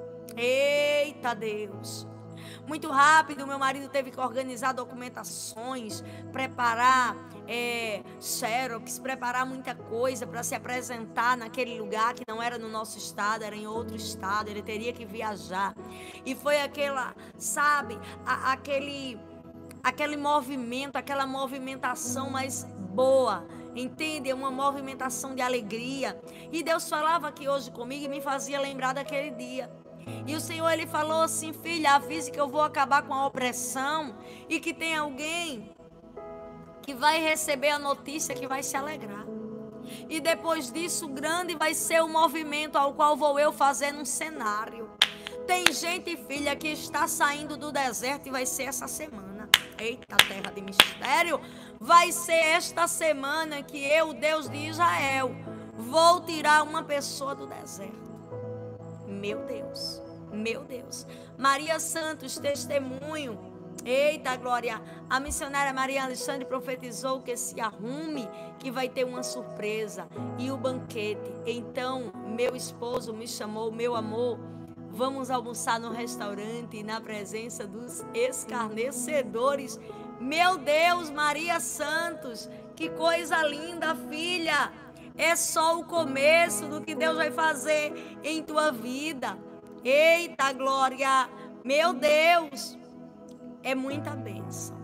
Eita Deus! Muito rápido, meu marido teve que organizar documentações, preparar é, xerox, preparar muita coisa para se apresentar naquele lugar que não era no nosso estado, era em outro estado, ele teria que viajar. E foi aquela, sabe, a, aquele, aquele movimento, aquela movimentação mais boa, entende? Uma movimentação de alegria. E Deus falava aqui hoje comigo e me fazia lembrar daquele dia. E o Senhor, Ele falou assim: filha, avise que eu vou acabar com a opressão e que tem alguém que vai receber a notícia que vai se alegrar. E depois disso, grande vai ser o movimento ao qual vou eu fazer num cenário. Tem gente, filha, que está saindo do deserto e vai ser essa semana. Eita, terra de mistério. Vai ser esta semana que eu, Deus de Israel, vou tirar uma pessoa do deserto. Meu Deus, meu Deus. Maria Santos, testemunho. Eita glória. A missionária Maria Alexandre profetizou que se arrume, que vai ter uma surpresa e o banquete. Então meu esposo me chamou: meu amor, vamos almoçar no restaurante na presença dos escarnecedores. Meu Deus, Maria Santos, que coisa linda, filha. É só o começo do que Deus vai fazer em tua vida. Eita glória, meu Deus, é muita bênção.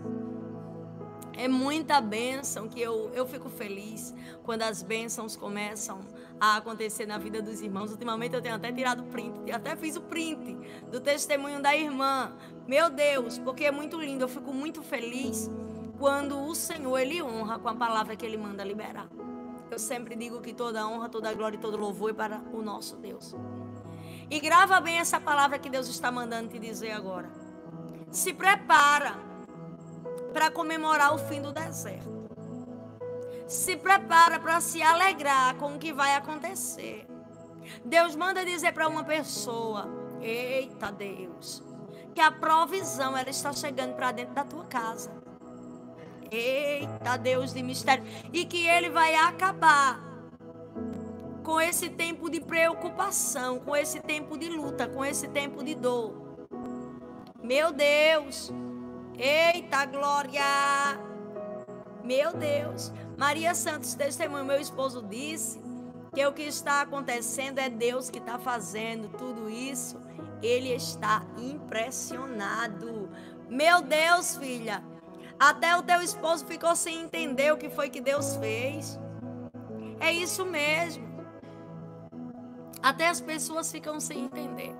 É muita bênção que eu, eu fico feliz quando as bênçãos começam a acontecer na vida dos irmãos. Ultimamente eu tenho até tirado print, até fiz o print do testemunho da irmã. Meu Deus, porque é muito lindo, eu fico muito feliz quando o Senhor, Ele honra com a palavra que Ele manda liberar. Eu sempre digo que toda honra, toda glória e todo louvor é para o nosso Deus. E grava bem essa palavra que Deus está mandando te dizer agora. Se prepara para comemorar o fim do deserto. Se prepara para se alegrar com o que vai acontecer. Deus manda dizer para uma pessoa: eita Deus, que a provisão ela está chegando para dentro da tua casa. Eita Deus de mistério. E que Ele vai acabar com esse tempo de preocupação, com esse tempo de luta, com esse tempo de dor. Meu Deus. Eita glória. Meu Deus. Maria Santos, testemunho, meu esposo disse que o que está acontecendo é Deus que está fazendo tudo isso. Ele está impressionado. Meu Deus, filha. Até o teu esposo ficou sem entender o que foi que Deus fez. É isso mesmo. Até as pessoas ficam sem entender.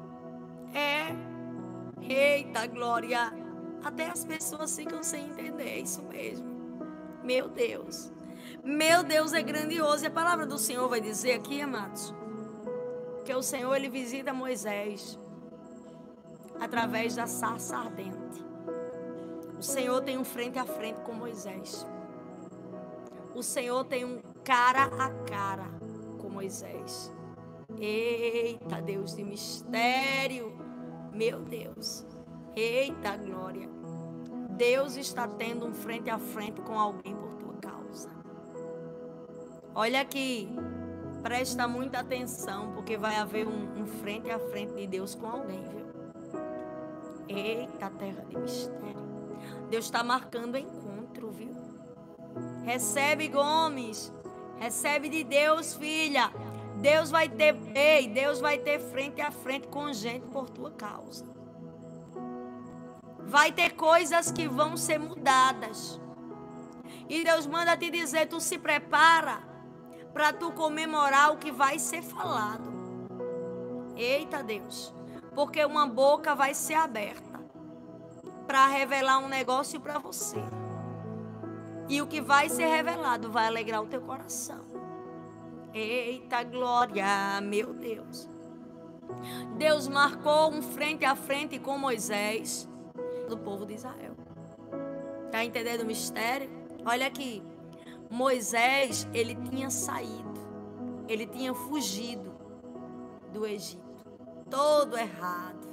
É. Eita glória. Até as pessoas ficam sem entender. É isso mesmo. Meu Deus. Meu Deus é grandioso. E a palavra do Senhor vai dizer aqui, amados, que o Senhor, Ele visita Moisés através da sarça ardente. O Senhor tem um frente a frente com Moisés. O Senhor tem um cara a cara com Moisés. Eita Deus de mistério. Meu Deus. Eita glória. Deus está tendo um frente a frente com alguém por tua causa. Olha aqui. Presta muita atenção, porque vai haver um, um frente a frente de Deus com alguém, viu? Eita, terra de mistério. Deus está marcando encontro, viu? Recebe, Gomes. Recebe de Deus, filha. Deus vai ter, ei, Deus vai ter frente a frente com gente por tua causa. Vai ter coisas que vão ser mudadas. E Deus manda te dizer, tu se prepara para tu comemorar o que vai ser falado. Eita Deus. Porque uma boca vai ser aberta para revelar um negócio para você. E o que vai ser revelado vai alegrar o teu coração. Eita glória, meu Deus. Deus marcou um frente a frente com Moisés, do povo de Israel. Está entendendo o mistério? Olha aqui. Moisés, ele tinha saído. Ele tinha fugido do Egito. Todo errado.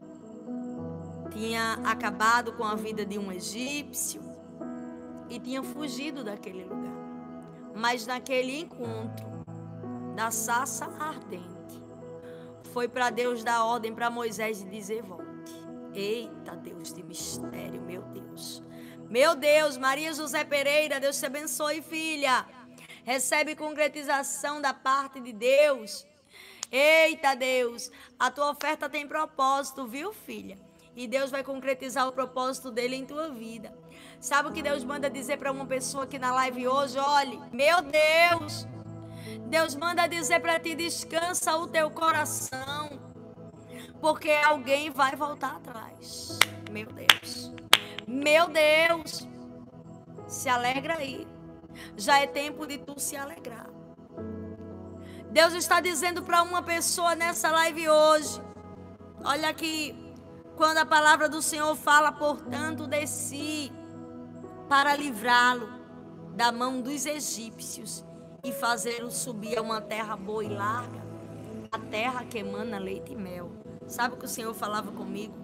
Tinha acabado com a vida de um egípcio e tinha fugido daquele lugar. Mas naquele encontro da sarça ardente, foi para Deus dar ordem para Moisés e dizer, volte. Eita, Deus de mistério, meu Deus. Meu Deus, Maria José Pereira, Deus te abençoe, filha. Recebe concretização da parte de Deus. Eita, Deus, a tua oferta tem propósito, viu, filha? E Deus vai concretizar o propósito dele em tua vida. Sabe o que Deus manda dizer para uma pessoa aqui na live hoje? Olhe, meu Deus, Deus manda dizer para ti, descansa o teu coração, porque alguém vai voltar atrás. Meu Deus, meu Deus, se alegra aí. Já é tempo de tu se alegrar. Deus está dizendo para uma pessoa nessa live hoje, olha aqui, quando a palavra do Senhor fala, portanto, desci para livrá-lo da mão dos egípcios e fazê-lo subir a uma terra boa e larga, a terra que emana leite e mel. Sabe o que o Senhor falava comigo?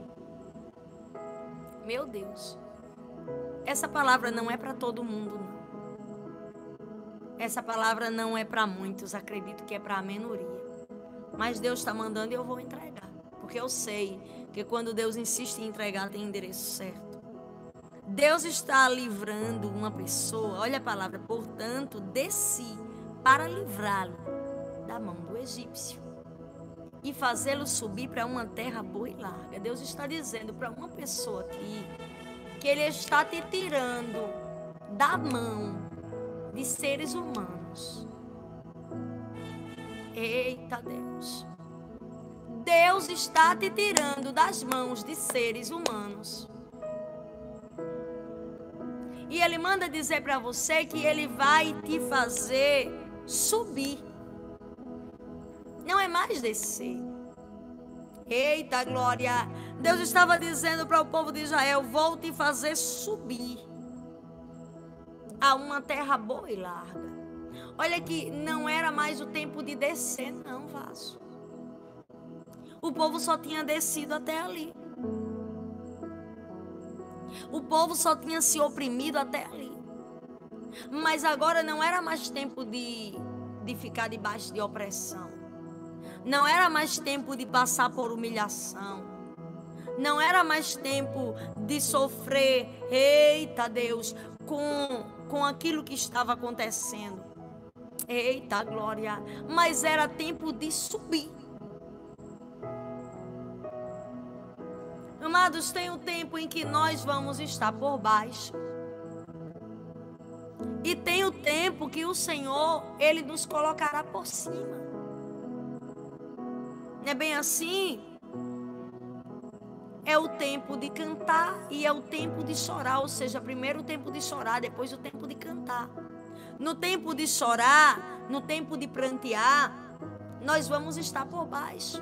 Meu Deus, essa palavra não é para todo mundo, não. Essa palavra não é para muitos, acredito que é para a minoria. Mas Deus está mandando e eu vou entregar. Porque eu sei que quando Deus insiste em entregar, tem endereço certo. Deus está livrando uma pessoa, olha a palavra, portanto, desci para livrá-lo da mão do egípcio e fazê-lo subir para uma terra boa e larga. Deus está dizendo para uma pessoa aqui que Ele está te tirando da mão de seres humanos. Eita Deus. Deus está te tirando das mãos de seres humanos. E Ele manda dizer para você que Ele vai te fazer subir. Não é mais descer. Eita glória. Deus estava dizendo para o povo de Israel, vou te fazer subir a uma terra boa e larga. Olha que não era mais o tempo de descer, não, vaso. O povo só tinha descido até ali. O povo só tinha se oprimido até ali. Mas agora não era mais tempo de, de ficar debaixo de opressão. Não era mais tempo de passar por humilhação. Não era mais tempo de sofrer, eita Deus, com, com aquilo que estava acontecendo. Eita glória. Mas era tempo de subir. Amados, tem um tempo em que nós vamos estar por baixo. E tem o tempo que o Senhor, Ele nos colocará por cima. Não é bem assim? É o tempo de cantar e é o tempo de chorar. Ou seja, primeiro o tempo de chorar, depois o tempo de cantar. No tempo de chorar, no tempo de prantear, nós vamos estar por baixo.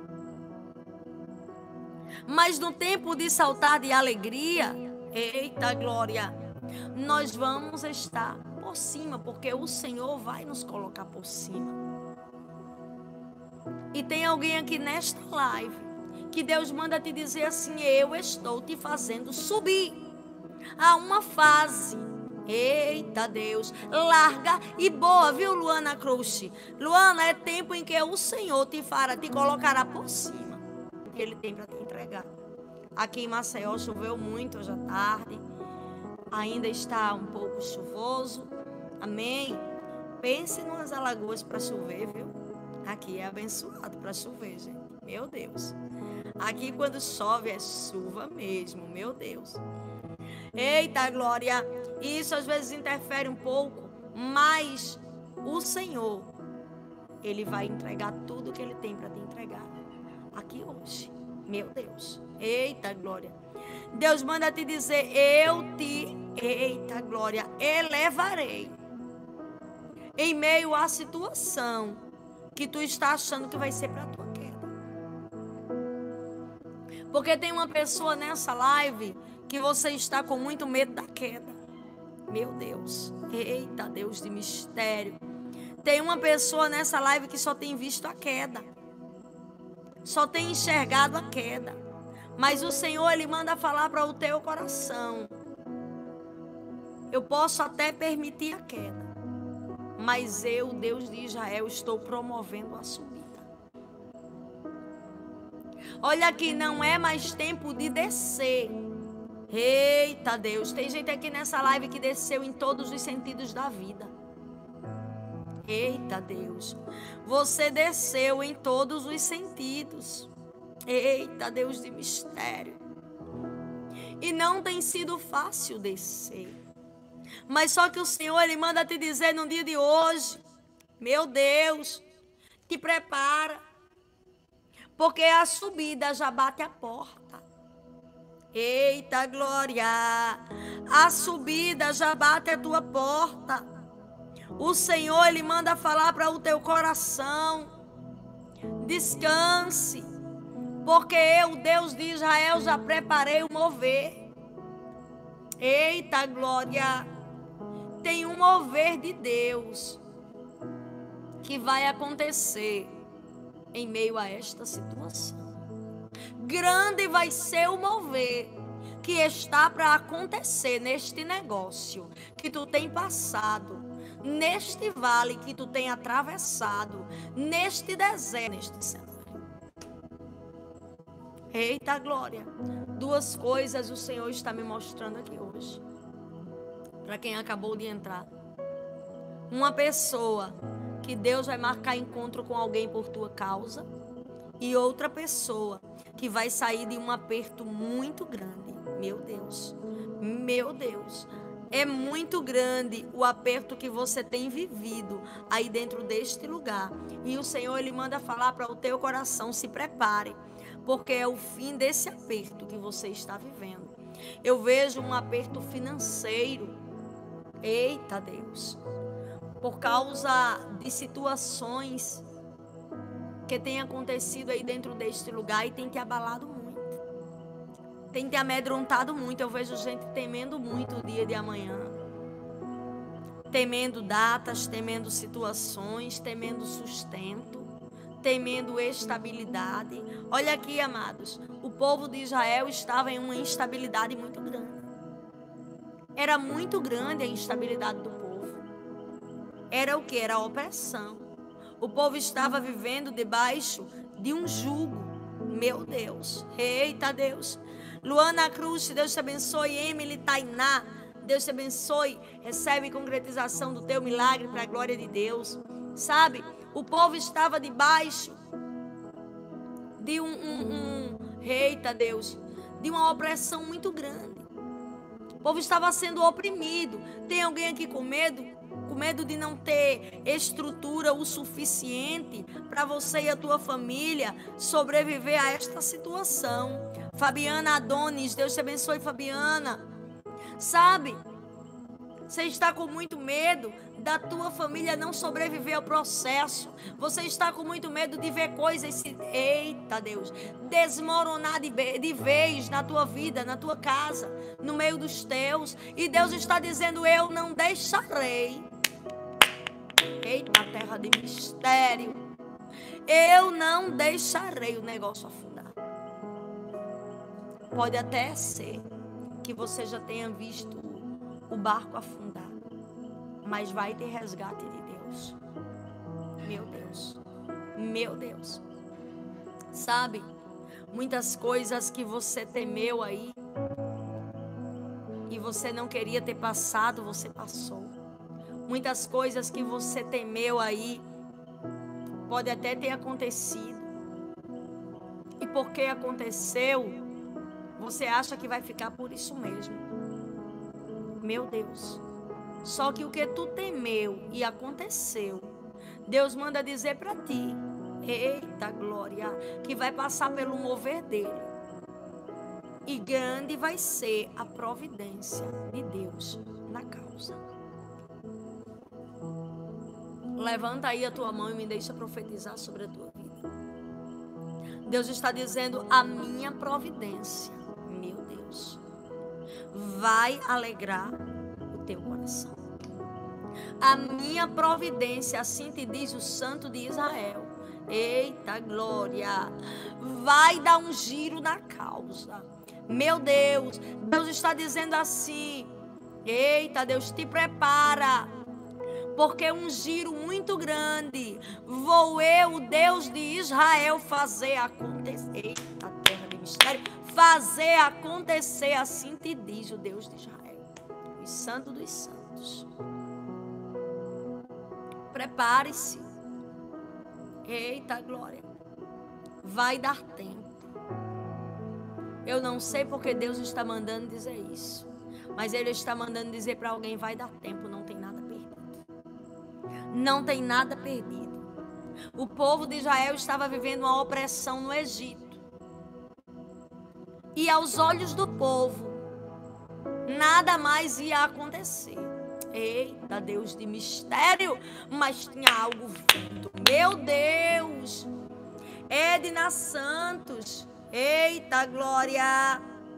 Mas no tempo de saltar de alegria, eita glória, nós vamos estar por cima, porque o Senhor vai nos colocar por cima. E tem alguém aqui nesta live que Deus manda te dizer assim: eu estou te fazendo subir a uma fase. Eita Deus, larga e boa, viu, Luana Cruz? Luana, é tempo em que o Senhor te fará, te colocará por cima do que Ele tem para te entregar. Aqui em Maceió choveu muito hoje à tarde, ainda está um pouco chuvoso, amém? Pense nas alagoas para chover, viu? Aqui é abençoado para chover, gente, meu Deus. Aqui quando chove é chuva mesmo, meu Deus. Eita glória, isso às vezes interfere um pouco, mas o Senhor, Ele vai entregar tudo que Ele tem para te entregar aqui hoje, meu Deus. Eita glória, Deus manda te dizer: eu te, eita glória, elevarei em meio à situação que tu está achando que vai ser para tua queda. Porque tem uma pessoa nessa live que você está com muito medo da queda. Meu Deus. Eita, Deus de mistério. Tem uma pessoa nessa live que só tem visto a queda. Só tem enxergado a queda. Mas o Senhor, Ele manda falar para o teu coração: eu posso até permitir a queda, mas eu, Deus de Israel, estou promovendo a subida. Olha aqui, não é mais tempo de descer. Eita Deus, tem gente aqui nessa live que desceu em todos os sentidos da vida. Eita Deus, você desceu em todos os sentidos. Eita Deus de mistério. E não tem sido fácil descer. Mas só que o Senhor, Ele manda te dizer no dia de hoje: meu Deus, te prepara, porque a subida já bate a porta. Eita glória, a subida já bate a tua porta. O Senhor, Ele manda falar para o teu coração: descanse, porque eu, Deus de Israel, já preparei o mover. Eita glória, tem um mover de Deus que vai acontecer em meio a esta situação. Grande vai ser o mover que está para acontecer neste negócio que tu tem passado, neste vale que tu tem atravessado, neste deserto, neste cenário. Eita glória, duas coisas o Senhor está me mostrando aqui hoje. Para quem acabou de entrar, uma pessoa que Deus vai marcar encontro com alguém por tua causa, e outra pessoa que vai sair de um aperto muito grande. Meu Deus, meu Deus, é muito grande o aperto que você tem vivido aí dentro deste lugar. E o Senhor, Ele manda falar para o teu coração: se prepare, porque é o fim desse aperto que você está vivendo. Eu vejo um aperto financeiro. Eita Deus, por causa de situações que tem acontecido aí dentro deste lugar e tem te abalado muito, tem te amedrontado muito. Eu vejo gente temendo muito o dia de amanhã, temendo datas, temendo situações, temendo sustento, temendo estabilidade. Olha aqui, amados, o povo de Israel estava em uma instabilidade muito grande. Era muito grande a instabilidade do povo. Era o que? Era a opressão. O povo estava vivendo debaixo de um jugo. Meu Deus. Eita Deus. Luana Cruz, Deus te abençoe. Emily Tainá, Deus te abençoe. Recebe concretização do teu milagre para a glória de Deus. Sabe, o povo estava debaixo de um, um, um eita Deus, de uma opressão muito grande. O povo estava sendo oprimido. Tem alguém aqui com medo? Com medo de não ter estrutura o suficiente para você e a tua família sobreviver a esta situação. Fabiana Adonis, Deus te abençoe, Fabiana. Sabe, você está com muito medo da tua família não sobreviver ao processo. Você está com muito medo de ver coisas se, eita Deus, desmoronar de, de vez na tua vida, na tua casa, no meio dos teus. E Deus está dizendo: eu não deixarei. Eita, terra de mistério. Eu não deixarei o negócio afundar. Pode até ser que você já tenha visto o barco afundar, mas vai ter resgate de Deus. Meu Deus, meu Deus. Sabe, muitas coisas que você temeu aí e você não queria ter passado, você passou. Muitas coisas que você temeu aí pode até ter acontecido. E porque aconteceu, você acha que vai ficar por isso mesmo. Meu Deus. Só que o que tu temeu e aconteceu, Deus manda dizer para ti, eita glória, que vai passar pelo mover dele. E grande vai ser a providência de Deus na causa. Levanta aí a tua mão e me deixa profetizar sobre a tua vida. Deus está dizendo, a minha providência, meu Deus, vai alegrar o teu coração. A minha providência, assim te diz o Santo de Israel. Eita glória, vai dar um giro na causa. Meu Deus, Deus está dizendo assim, eita Deus, te prepara, porque um giro muito grande vou eu, o Deus de Israel, fazer acontecer. Eita terra de mistério, fazer acontecer, assim te diz o Deus de Israel, o Santo dos Santos. Prepare-se. Eita glória, vai dar tempo. Eu não sei porque Deus está mandando dizer isso, mas Ele está mandando dizer para alguém, vai dar tempo, não tem nada perdido. Não tem nada perdido. O povo de Israel estava vivendo uma opressão no Egito. E aos olhos do povo, nada mais ia acontecer. Eita, Deus de mistério, mas tinha algo vindo. Meu Deus! Edna Santos, eita glória!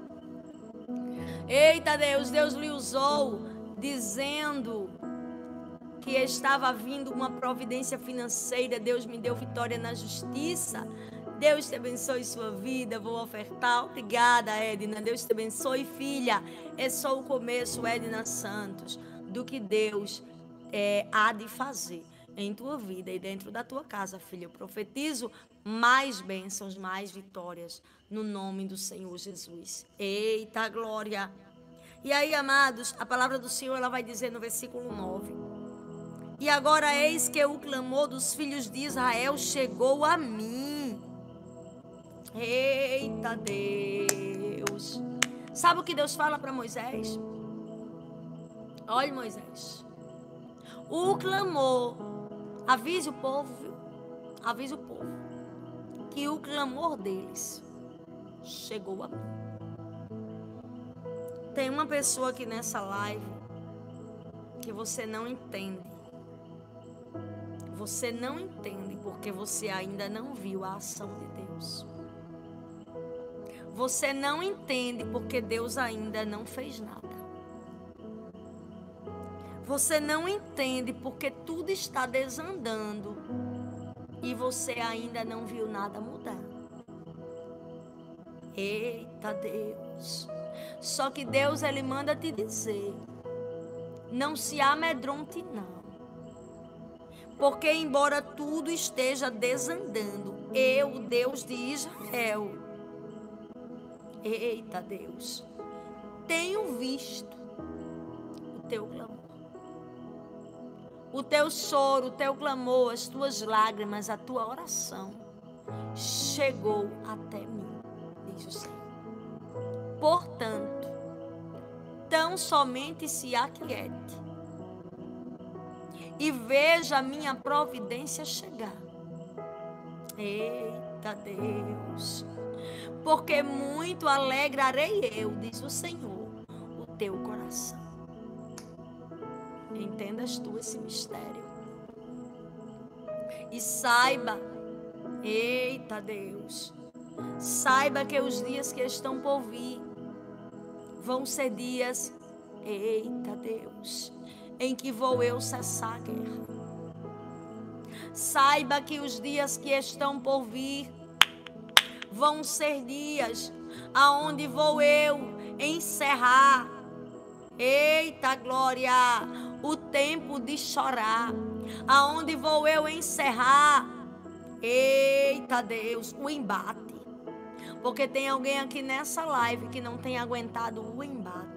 Eita Deus, Deus lhe usou dizendo que estava vindo uma providência financeira. Deus me deu vitória na justiça. Deus te abençoe sua vida, vou ofertar. Obrigada, Edna. Deus te abençoe, filha. É só o começo, Edna Santos, do que Deus é, há de fazer em tua vida e dentro da tua casa, filha. Eu profetizo mais bênçãos, mais vitórias, no nome do Senhor Jesus. Eita glória! E aí, amados, a palavra do Senhor, ela vai dizer no versículo nove. E agora eis que o clamor dos filhos de Israel chegou a mim. Eita Deus! Sabe o que Deus fala para Moisés? Olha, Moisés, o clamor, avise o povo, viu? Avise o povo, que o clamor deles chegou a mim. Tem uma pessoa aqui nessa live que você não entende. Você não entende porque você ainda não viu a ação de Deus. Você não entende porque Deus ainda não fez nada. Você não entende porque tudo está desandando e você ainda não viu nada mudar. Eita Deus! Só que Deus, Ele manda te dizer, não se amedronte não. Porque embora tudo esteja desandando, eu, Deus de Israel, eita Deus, tenho visto o teu clamor. O teu choro, o teu clamor, as tuas lágrimas, a tua oração chegou até mim, diz o Senhor. Portanto, tão somente se aquiete e veja a minha providência chegar. Eita Deus! Porque muito alegrarei eu, diz o Senhor, o teu coração. Entendas tu esse mistério. E saiba, eita Deus, saiba que os dias que estão por vir vão ser dias, eita Deus, em que vou eu cessar a guerra. Saiba que os dias que estão por vir vão ser dias aonde vou eu encerrar, eita glória, o tempo de chorar, aonde vou eu encerrar, eita Deus, o embate. Porque tem alguém aqui nessa live que não tem aguentado o embate.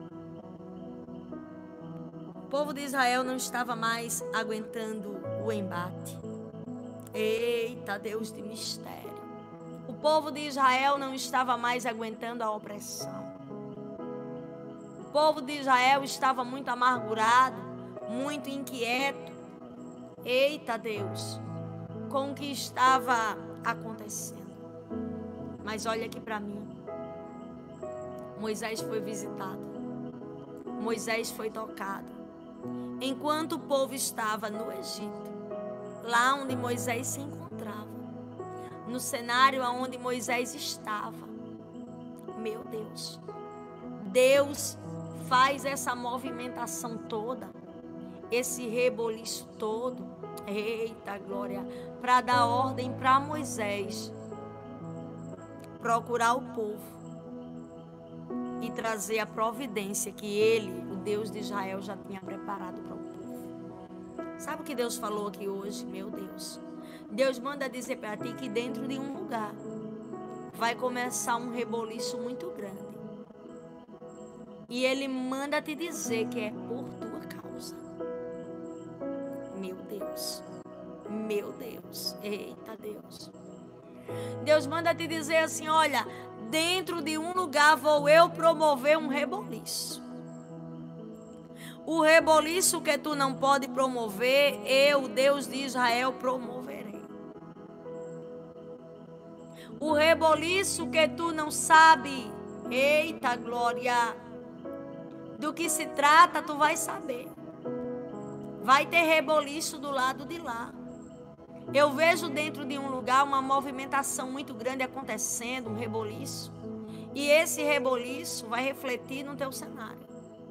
O povo de Israel não estava mais aguentando o embate. Eita Deus de mistério. O povo de Israel não estava mais aguentando a opressão. O povo de Israel estava muito amargurado, muito inquieto. Eita Deus, com o que estava acontecendo. Mas olha aqui para mim. Moisés foi visitado. Moisés foi tocado. Enquanto o povo estava no Egito, lá onde Moisés se encontrava, no cenário onde Moisés estava, meu Deus, Deus faz essa movimentação toda, esse reboliço todo, eita glória, para dar ordem para Moisés procurar o povo e trazer a providência que ele, o Deus de Israel, já tinha preparado para o povo. Sabe o que Deus falou aqui hoje? Meu Deus, Deus manda dizer para ti que dentro de um lugar vai começar um reboliço muito grande. E ele manda te dizer que é por tua causa. Meu Deus, meu Deus, eita Deus. Deus manda te dizer assim, olha, dentro de um lugar vou eu promover um reboliço. O reboliço que tu não pode promover, eu, Deus de Israel, promoverei. O reboliço que tu não sabe, eita glória, do que se trata, tu vai saber. Vai ter reboliço do lado de lá. Eu vejo dentro de um lugar uma movimentação muito grande acontecendo, um reboliço. E esse reboliço vai refletir no teu cenário.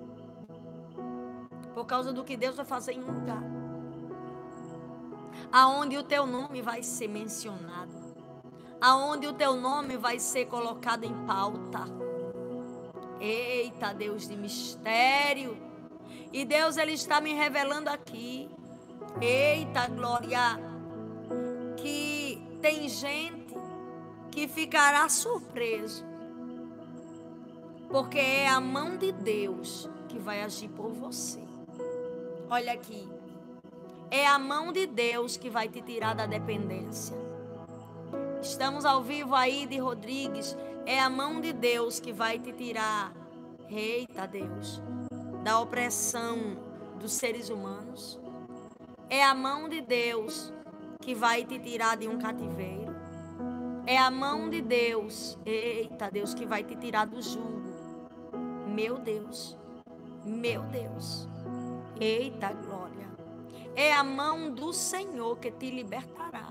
Por causa do que Deus vai fazer em um lugar. Aonde o teu nome vai ser mencionado. Aonde o teu nome vai ser colocado em pauta. Eita, Deus de mistério. E Deus, Ele está me revelando aqui. Eita, glória. Que tem gente que ficará surpreso. Porque é a mão de Deus que vai agir por você. Olha aqui. É a mão de Deus que vai te tirar da dependência. Estamos ao vivo aí de Rodrigues. É a mão de Deus que vai te tirar, eita Deus, da opressão dos seres humanos. É a mão de Deus que vai te tirar de um cativeiro. É a mão de Deus, eita Deus, que vai te tirar do jugo. Meu Deus, meu Deus, eita glória. É a mão do Senhor que te libertará.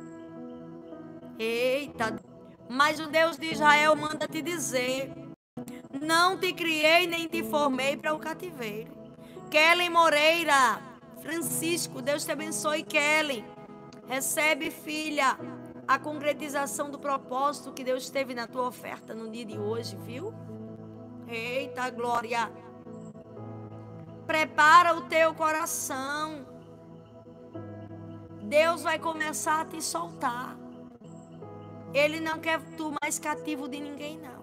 Eita, mas o Deus de Israel manda te dizer: não te criei nem te formei para o cativeiro. Kellen Moreira, Francisco, Deus te abençoe, Kellen. Recebe, filha, a concretização do propósito que Deus teve na tua oferta no dia de hoje, viu? Eita glória. Prepara o teu coração. Deus vai começar a te soltar. Ele não quer tu mais cativo de ninguém, não.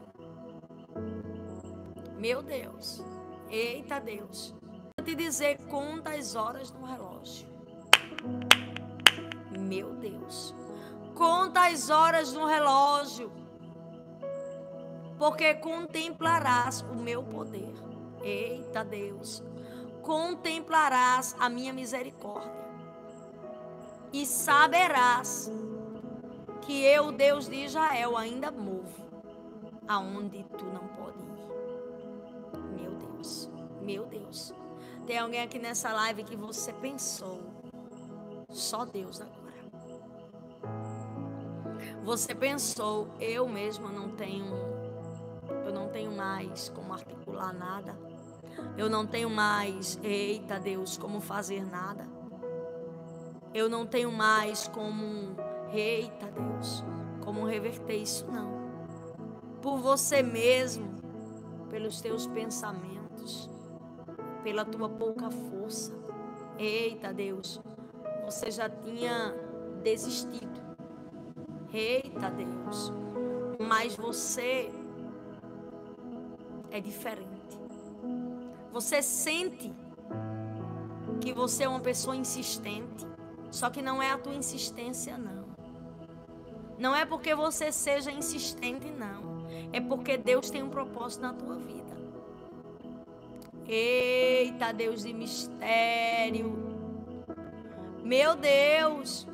Meu Deus. Eita Deus. Vou te dizer, conta as horas no relógio. Meu Deus. Conta as horas no relógio. Porque contemplarás o meu poder. Eita Deus. Contemplarás a minha misericórdia. E saberás que eu, Deus de Israel, ainda movo aonde tu não pode ir. Meu Deus, meu Deus. Tem alguém aqui nessa live que você pensou, só Deus agora. Você pensou, eu mesma não tenho, eu não tenho mais como articular nada. Eu não tenho mais, eita Deus, como fazer nada. Eu não tenho mais como... Eita Deus, como reverter isso não. por você mesmo, pelos teus pensamentos, pela tua pouca força. Eita, Deus, você já tinha desistido. Eita, Deus, mas você é diferente. Você sente que você é uma pessoa insistente, só que não é a tua insistência, não. Não é porque você seja insistente, não. É porque Deus tem um propósito na tua vida. Eita, Deus de mistério. Meu Deus.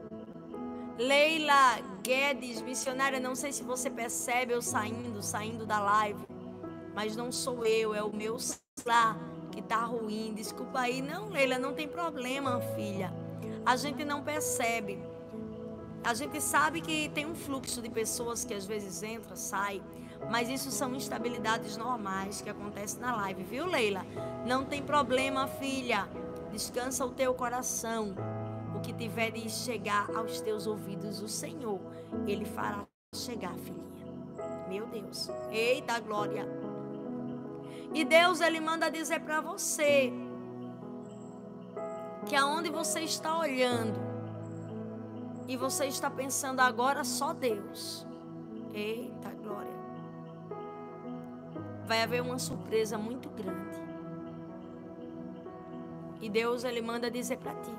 Leila Guedes, missionária, não sei se você percebe eu saindo, saindo da live, mas não sou eu, é o meu celular que tá ruim. Desculpa aí. Não, Leila, não tem problema, filha. A gente não percebe. A gente sabe que tem um fluxo de pessoas que às vezes entra, sai, mas isso são instabilidades normais que acontecem na live, viu, Leila? Não tem problema, filha. Descansa o teu coração. O que tiver de chegar aos teus ouvidos, o Senhor, Ele fará chegar, filhinha. Meu Deus. Eita, glória. E Deus, Ele manda dizer para você que aonde você está olhando e você está pensando agora só Deus. Eita, glória. Vai haver uma surpresa muito grande. E Deus, Ele manda dizer para ti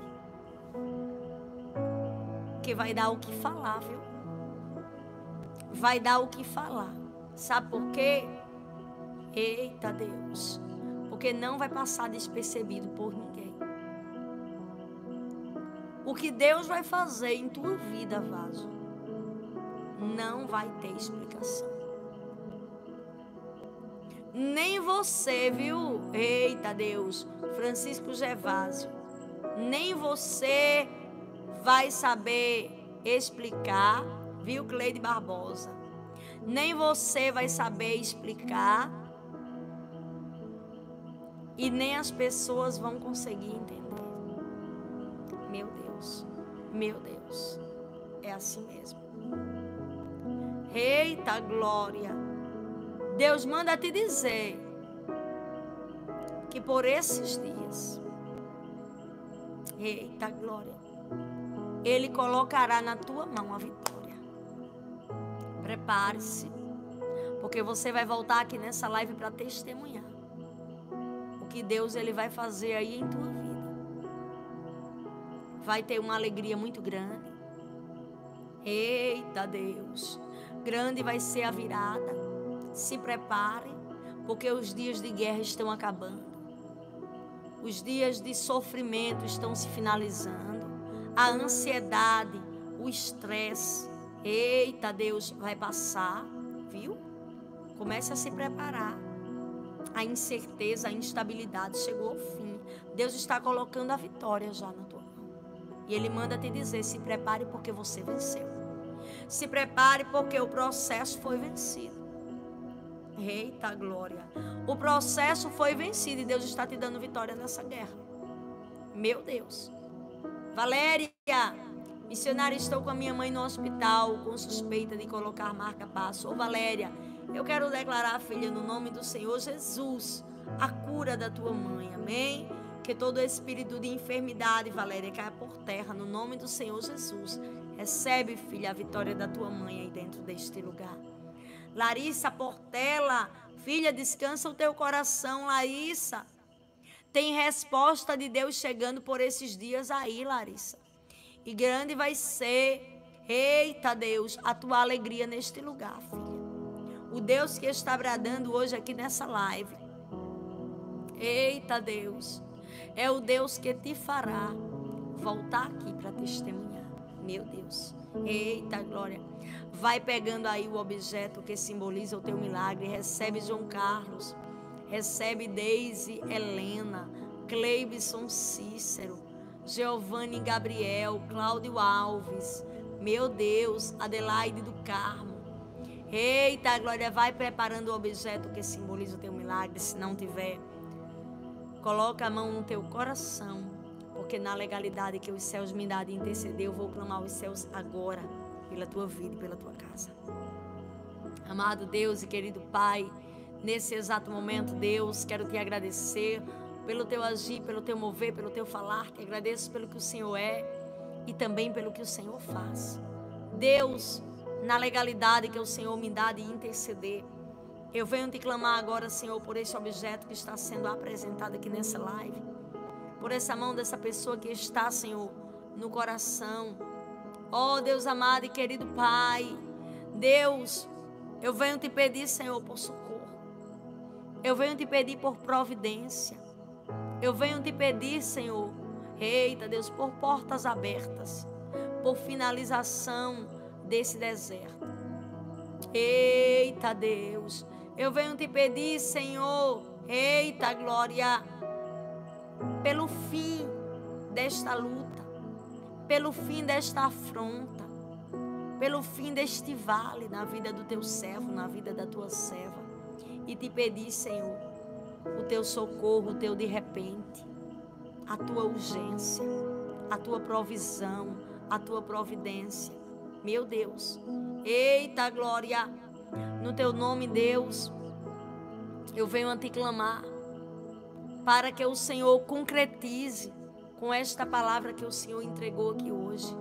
que vai dar o que falar, viu? Vai dar o que falar. Sabe por quê? Eita, Deus. Porque não vai passar despercebido por ninguém. O que Deus vai fazer em tua vida, vaso, não vai ter explicação. Nem você, viu? Eita, Deus. Francisco Gervásio. Nem você vai saber explicar, viu, Cleide Barbosa? Nem você vai saber explicar e nem as pessoas vão conseguir entender. Meu Deus, meu Deus, é assim mesmo. Eita, glória. Deus manda te dizer que por esses dias, eita, glória, Ele colocará na tua mão a vitória. Prepare-se, porque você vai voltar aqui nessa live para testemunhar o que Deus Ele vai fazer aí em tua vida. Vai ter uma alegria muito grande. Eita, Deus, grande vai ser a virada. Se prepare, porque os dias de guerra estão acabando. Os dias de sofrimento estão se finalizando. A ansiedade, o estresse, eita, Deus, vai passar, viu? Comece a se preparar. A incerteza, a instabilidade chegou ao fim. Deus está colocando a vitória já na tua mão. E Ele manda te dizer, se prepare porque você venceu. Se prepare porque o processo foi vencido. Eita, glória. O processo foi vencido e Deus está te dando vitória nessa guerra. Meu Deus. Valéria, missionária, estou com a minha mãe no hospital com suspeita de colocar marca-passo. Ô Valéria, eu quero declarar, filha, no nome do Senhor Jesus, a cura da tua mãe, amém? Que todo espírito de enfermidade, Valéria, caia por terra, no nome do Senhor Jesus. Recebe, filha, a vitória da tua mãe aí dentro deste lugar. Larissa Portela, filha, descansa o teu coração, Larissa. Tem resposta de Deus chegando por esses dias aí, Larissa. E grande vai ser, eita Deus, a tua alegria neste lugar, filha. O Deus que está bradando hoje aqui nessa live. Eita Deus, é o Deus que te fará voltar aqui para testemunhar. Meu Deus, eita glória. Vai pegando aí o objeto que simboliza o teu milagre. Recebe João Carlos, recebe Deise Helena, Cleibson Cícero, Giovanni Gabriel, Cláudio Alves, meu Deus, Adelaide do Carmo. Eita glória, vai preparando o objeto que simboliza o teu milagre. Se não tiver, coloca a mão no teu coração, porque na legalidade que os céus me dão de interceder, eu vou clamar os céus agora pela tua vida e pela tua casa. Amado Deus e querido Pai, nesse exato momento, Deus, quero te agradecer pelo teu agir, pelo teu mover, pelo teu falar. Te agradeço pelo que o Senhor é e também pelo que o Senhor faz. Deus, na legalidade que o Senhor me dá de interceder, eu venho te clamar agora, Senhor, por esse objeto que está sendo apresentado aqui nessa live, por essa mão dessa pessoa que está, Senhor, no coração. Ó Deus amado e querido Pai, Deus, eu venho te pedir, Senhor, por socorro. Eu venho te pedir por providência. Eu venho te pedir, Senhor, eita Deus, por portas abertas, por finalização desse deserto. Eita Deus, eu venho te pedir, Senhor, eita glória, pelo fim desta luta, pelo fim desta afronta, pelo fim deste vale na vida do teu servo, na vida da tua serva. E te pedir, Senhor, o teu socorro, o teu de repente, a tua urgência, a tua provisão, a tua providência. Meu Deus, eita glória, no teu nome, Deus, eu venho a te clamar para que o Senhor concretize com esta palavra que o Senhor entregou aqui hoje.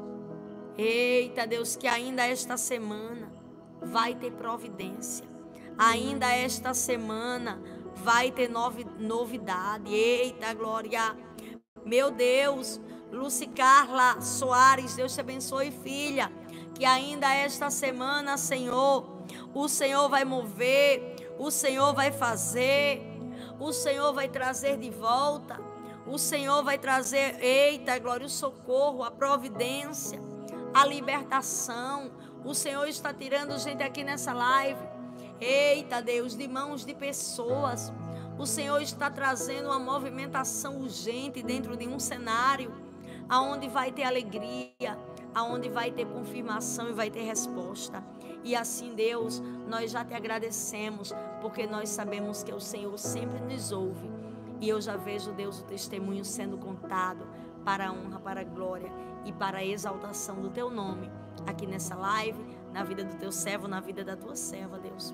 Eita Deus, que ainda esta semana vai ter providência, ainda esta semana vai ter novidade. Eita glória, meu Deus. Luci Carla Soares, Deus te abençoe, filha, que ainda esta semana, Senhor, o Senhor vai mover, o Senhor vai fazer, o Senhor vai trazer de volta, o Senhor vai trazer, eita glória, o socorro, a providência, a libertação. O Senhor está tirando gente aqui nessa live, eita Deus, de mãos de pessoas. O Senhor está trazendo uma movimentação urgente dentro de um cenário aonde vai ter alegria, aonde vai ter confirmação e vai ter resposta. E assim, Deus, nós já te agradecemos, porque nós sabemos que o Senhor sempre nos ouve. E eu já vejo, Deus, o testemunho sendo contado para a honra, para a glória e para a exaltação do teu nome, aqui nessa live, na vida do teu servo, na vida da tua serva, Deus.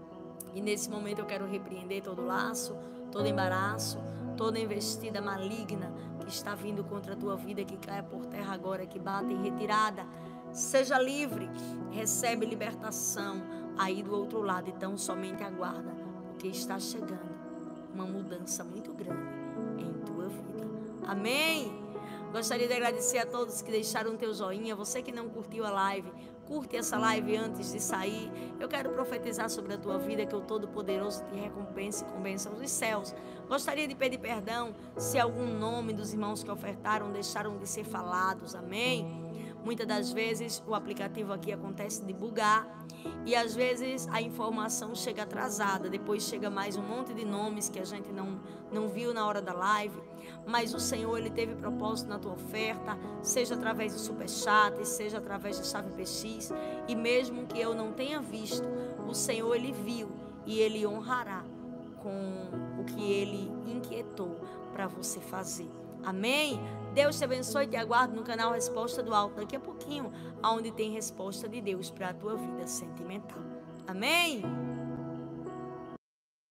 E nesse momento eu quero repreender todo laço, todo embaraço, toda investida maligna que está vindo contra a tua vida, que caia por terra agora, que bata em retirada. Seja livre, recebe libertação aí do outro lado. Então somente aguarda, porque está chegando uma mudança muito grande em tua vida. Amém? Gostaria de agradecer a todos que deixaram teu joinha. Você que não curtiu a live, curte essa live antes de sair. Eu quero profetizar sobre a tua vida, que o Todo-Poderoso te recompense com bênçãos dos céus. Gostaria de pedir perdão se algum nome dos irmãos que ofertaram deixaram de ser falados. Amém? Muitas das vezes o aplicativo aqui acontece de bugar e às vezes a informação chega atrasada. Depois chega mais um monte de nomes que a gente não, não viu na hora da live. Mas o Senhor, Ele teve propósito na tua oferta, seja através do superchat, seja através da chave P X. E mesmo que eu não tenha visto, o Senhor, Ele viu e Ele honrará com o que Ele inquietou para você fazer. Amém? Deus te abençoe e te aguardo no canal Resposta do Alto daqui a pouquinho, onde tem resposta de Deus para a tua vida sentimental. Amém?